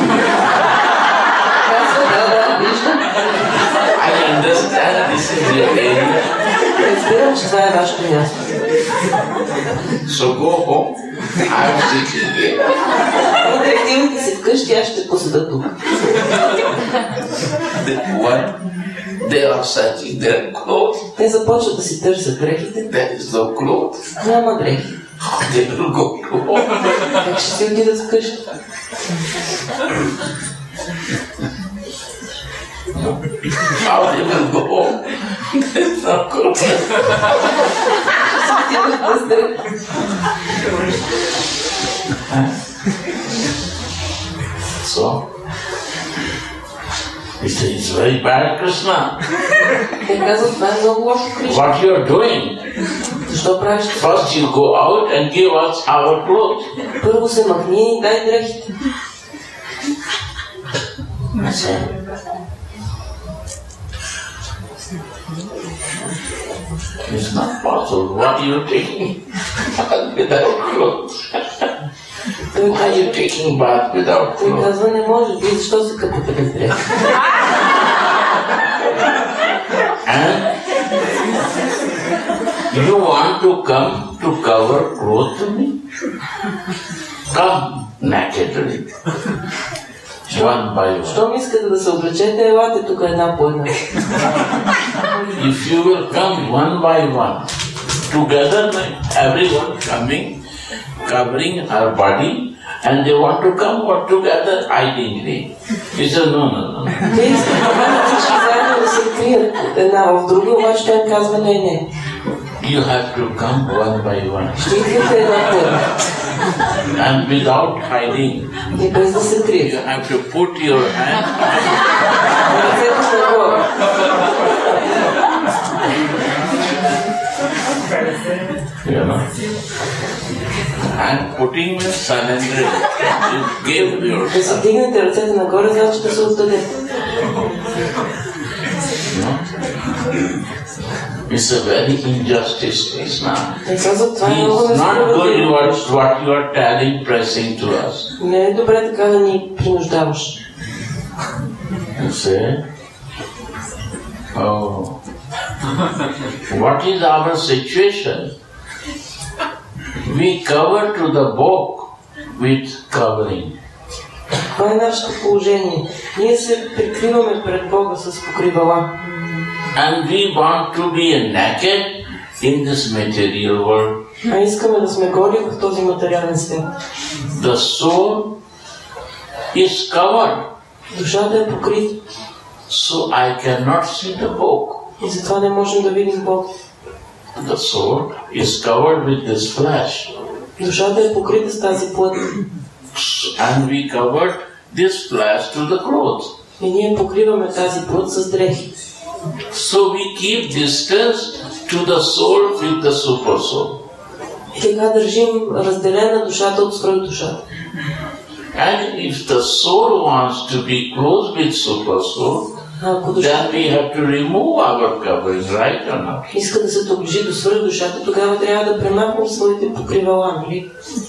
Казва, да, виждам. I understand this is your area. Разбирам, че това е вашето място. So go home. I'm sitting here. Отивайте си вкъщи, аз ще поседа тук. They are searching their clothes. Те започват да си търсят дрехите. There is no clothes. Няма дрехи. They will go home. Как ще си отидат вкъщи? How they will go home? There's no clothes. So, it's very bad, Krishna. Те казват, това е много лошо, Кришна. What you are doing? Защо правиш? First you go out and give us our clothes. Първо се махни и дай дрехите. It's not possible. What are you taking without clothes? Why are you taking bath without Той clothes? казва, не може. Вие защо се къпате без дрехи? And you want to come to cover clothes to me? Come nakedly. One by one. Щом искате да се облечете, елате тук една по една. If you will come one by one, together, everyone coming, covering her body, and they want to come all together hidingly. He said, no. Те искат всички заедно да се крият една в друга, обаче той казва не. You have to come one by one. Ще идвате една по една. And without hiding. И без да се крият. You have to put your hand Ръцете са горе. you know. And putting means surrendering. You give Да yourself. си дигнете ръцете нагоре, значи да се отдадете. No? It's a very injustice, Krishna. Те казват, това е много It's not good несправедливо. what you are telling, pressing to us. Не е добре така да ни принуждаваш. You say, oh, what is our situation? We cover to the book with covering. Това е нашето положение. Ние се прикриваме пред Бога с покривала. And we want to be naked in this material world. А искаме да сме голи в този материален свят. The soul is covered, Душата е покрита so I cannot see the book. и затова не можем да видим Бог. The soul is covered with this flesh. Душата е покрита с тази плът. And we covered this flesh to the clothes. И ние покриваме тази плът с дрехи. So we keep distance to the soul with the super soul. И така държим разделена душата от свръхдушата. And if the soul wants to be close with super soul, then we have to remove our covering, right or not? Иска да се доближи до свръхдушата, тогава трябва да премахнем своите покривала, нали?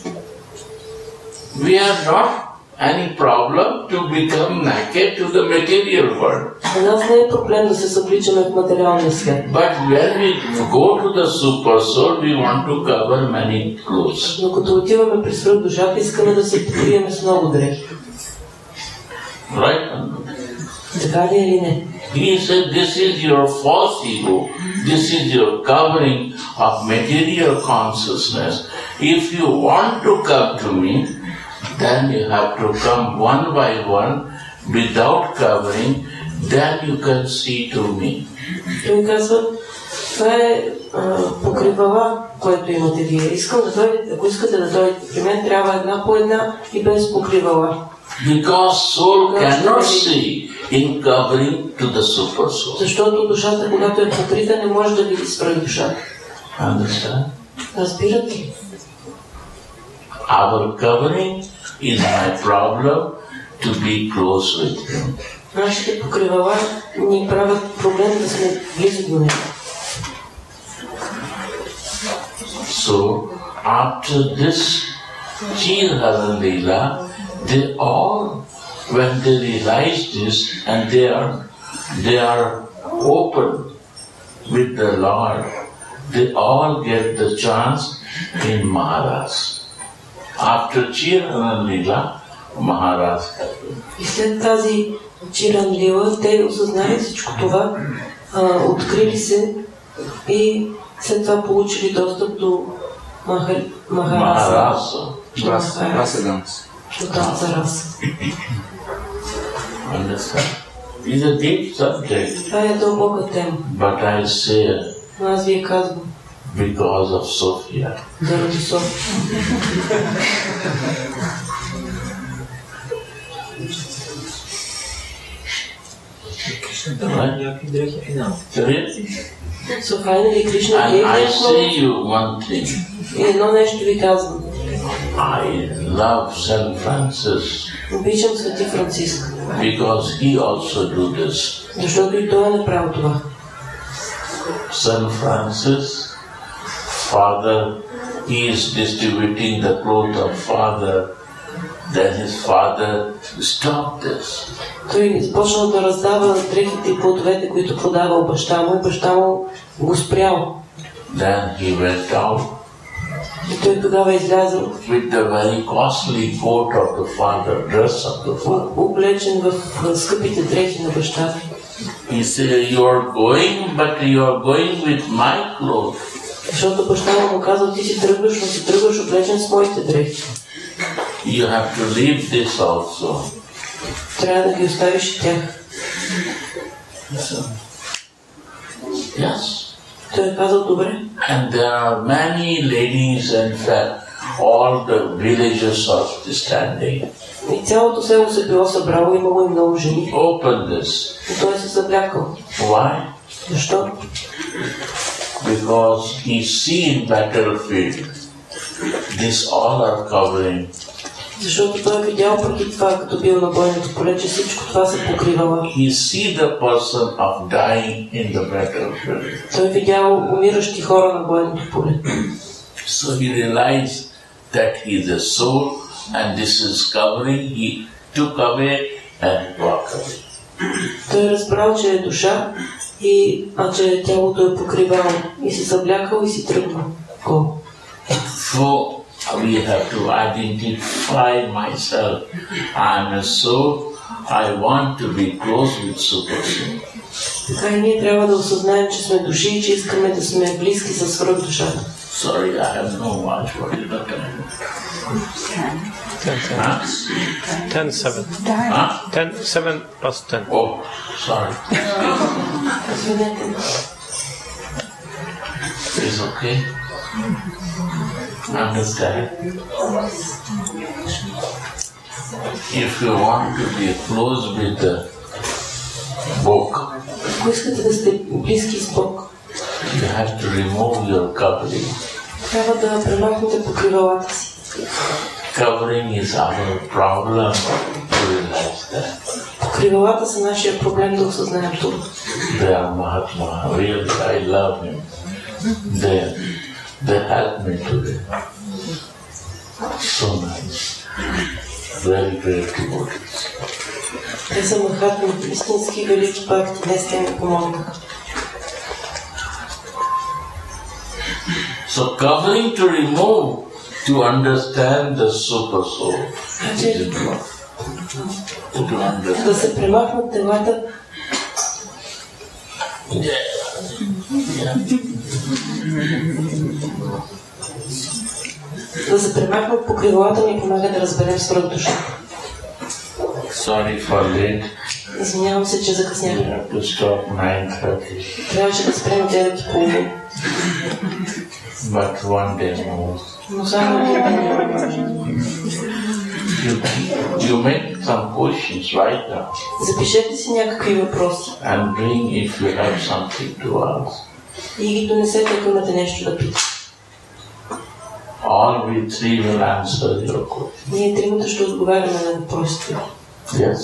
We have not any problem to become naked to the material world. За нас не е проблем да се събличаме в материалния свят. But when we go to the super soul, we want to cover many clothes. Но като отиваме при свръхдушата, искаме да се покрием с много дрехи. Right or not? Така ли или не? He said, this is your false ego. This is your covering of material consciousness. If you want to come to me, then you have to come one by one without covering, then you can see to me. Той казва, това е покривала, което имате вие. Искам да дойдете, ако искате да дойдете при мен, трябва една по една и без покривала. Because soul cannot see in covering to the super soul. Защото душата, когато е покрита, не може да види свръхдушата. Understand? Разбирате ли? Our covering is my problem to be close with him. Нашите покривала ни правят проблем да сме близо до него. So, after this Chirhara Leela, they all, when they realize this and they are open with the Lord, they all get the chance in Maharaj. After Chiran Lila, Maharaj happened. И след тази Чиран Лила, те осъзнали всичко това, открили се и след това получили достъп до Махараса. До танца раса. It's a deep subject. Това е дълбока тема. But I say, Но аз ви казвам. Because of Sophia. Заради София. So finally Krishna gave them I say you one thing. И едно нещо ви казвам. I love Saint Francis. Обичам Свети Франциск. Because he also do this. Защото и той е направил това. Saint Francis, father, he is distributing the clothes of father. Then his father stopped this. Той започнал да раздава дрехите и плодовете, които продавал баща му, и баща му го спрял. Then he went out. И той тогава излязъл. With the very costly coat of the father, dress of the father. Облечен в скъпите дрехи на баща. He said, "You are going, but you are going with my clothes." Защото баща му казал, ти си тръгваш, но си тръгваш облечен с моите дрехи. You have to leave this also. Трябва да ги оставиш и тях. Yes. Той е казал добре. And there are many ladies, in fact, all the villages are standing. И цялото село се било събрало, имало и много жени. Open this. И той се съблякал. Why? Защо? Because he seen battlefield. This all are covering. Защото той е видял преди това, като бил на бойното поле, че всичко това се покривало. He see the person of dying in the battlefield. Той видял умиращи хора на бойното поле. So he realized that he is a soul and this is covering. He took away and walked away. Той разбрал, че е душа, че тялото е покривало и се съблякал и си тръгнал. So we have to identify myself. I am a soul. I want to be close with Super Soul. Така и ние трябва да осъзнаем, че сме души и че искаме да сме близки със свръхдушата. Sorry, I have no watch. What is the time? 10:07. 10:07 plus 10. Oh, sorry. It's okay. Understand? If you want to be close with the book, Ако искате да сте близки с Бог, you have to remove your covering. трябва да премахнете покривалата си. Covering is our problem to realize that. Покривалата са нашия проблем да осъзнаем това. They are Mahatma. Really, I love him. They help me today. So nice. Very great devotees. Те са Махатми, истински велики бхакти. Днес те ми помогнаха. So covering to remove, to understand the super soul. Да се премахнат телата. Да се премахнат покривалата ни помага да разберем свръхдушата. Sorry for late. Извинявам се, че закъснях. To stop 9:30. Трябваше да спрем 9:30. But one day more. Но само You make some questions right now. запишете си някакви въпроси. And bring if you have something to ask. И ги донесете, ако имате нещо да питате. All we three will answer your question. Ние тримата ще отговаряме на въпросите. Yes?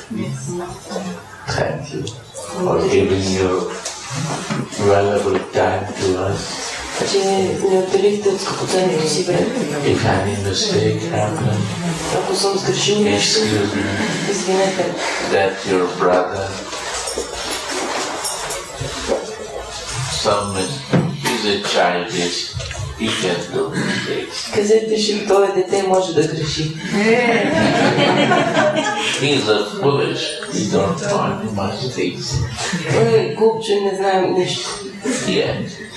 Thank you for giving your valuable time to us. Че не отделихте от скъпоценното си време. If any mistake happened, Ако съм сгрешил нещо, excuse me, извинете. that your brother, some is a childish, he can do mistakes. Кажете, че той дете може да греши. He is a foolish, he don't know much things. Той е глуп, че не знаем нищо. Yeah.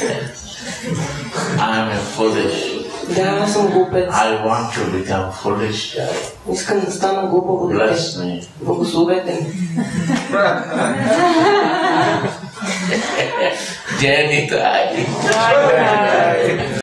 I am a foolish. Да, аз съм глупец. I want to become foolish. Искам да стана глупаво дете. Bless me. Благословете ми. Jenny,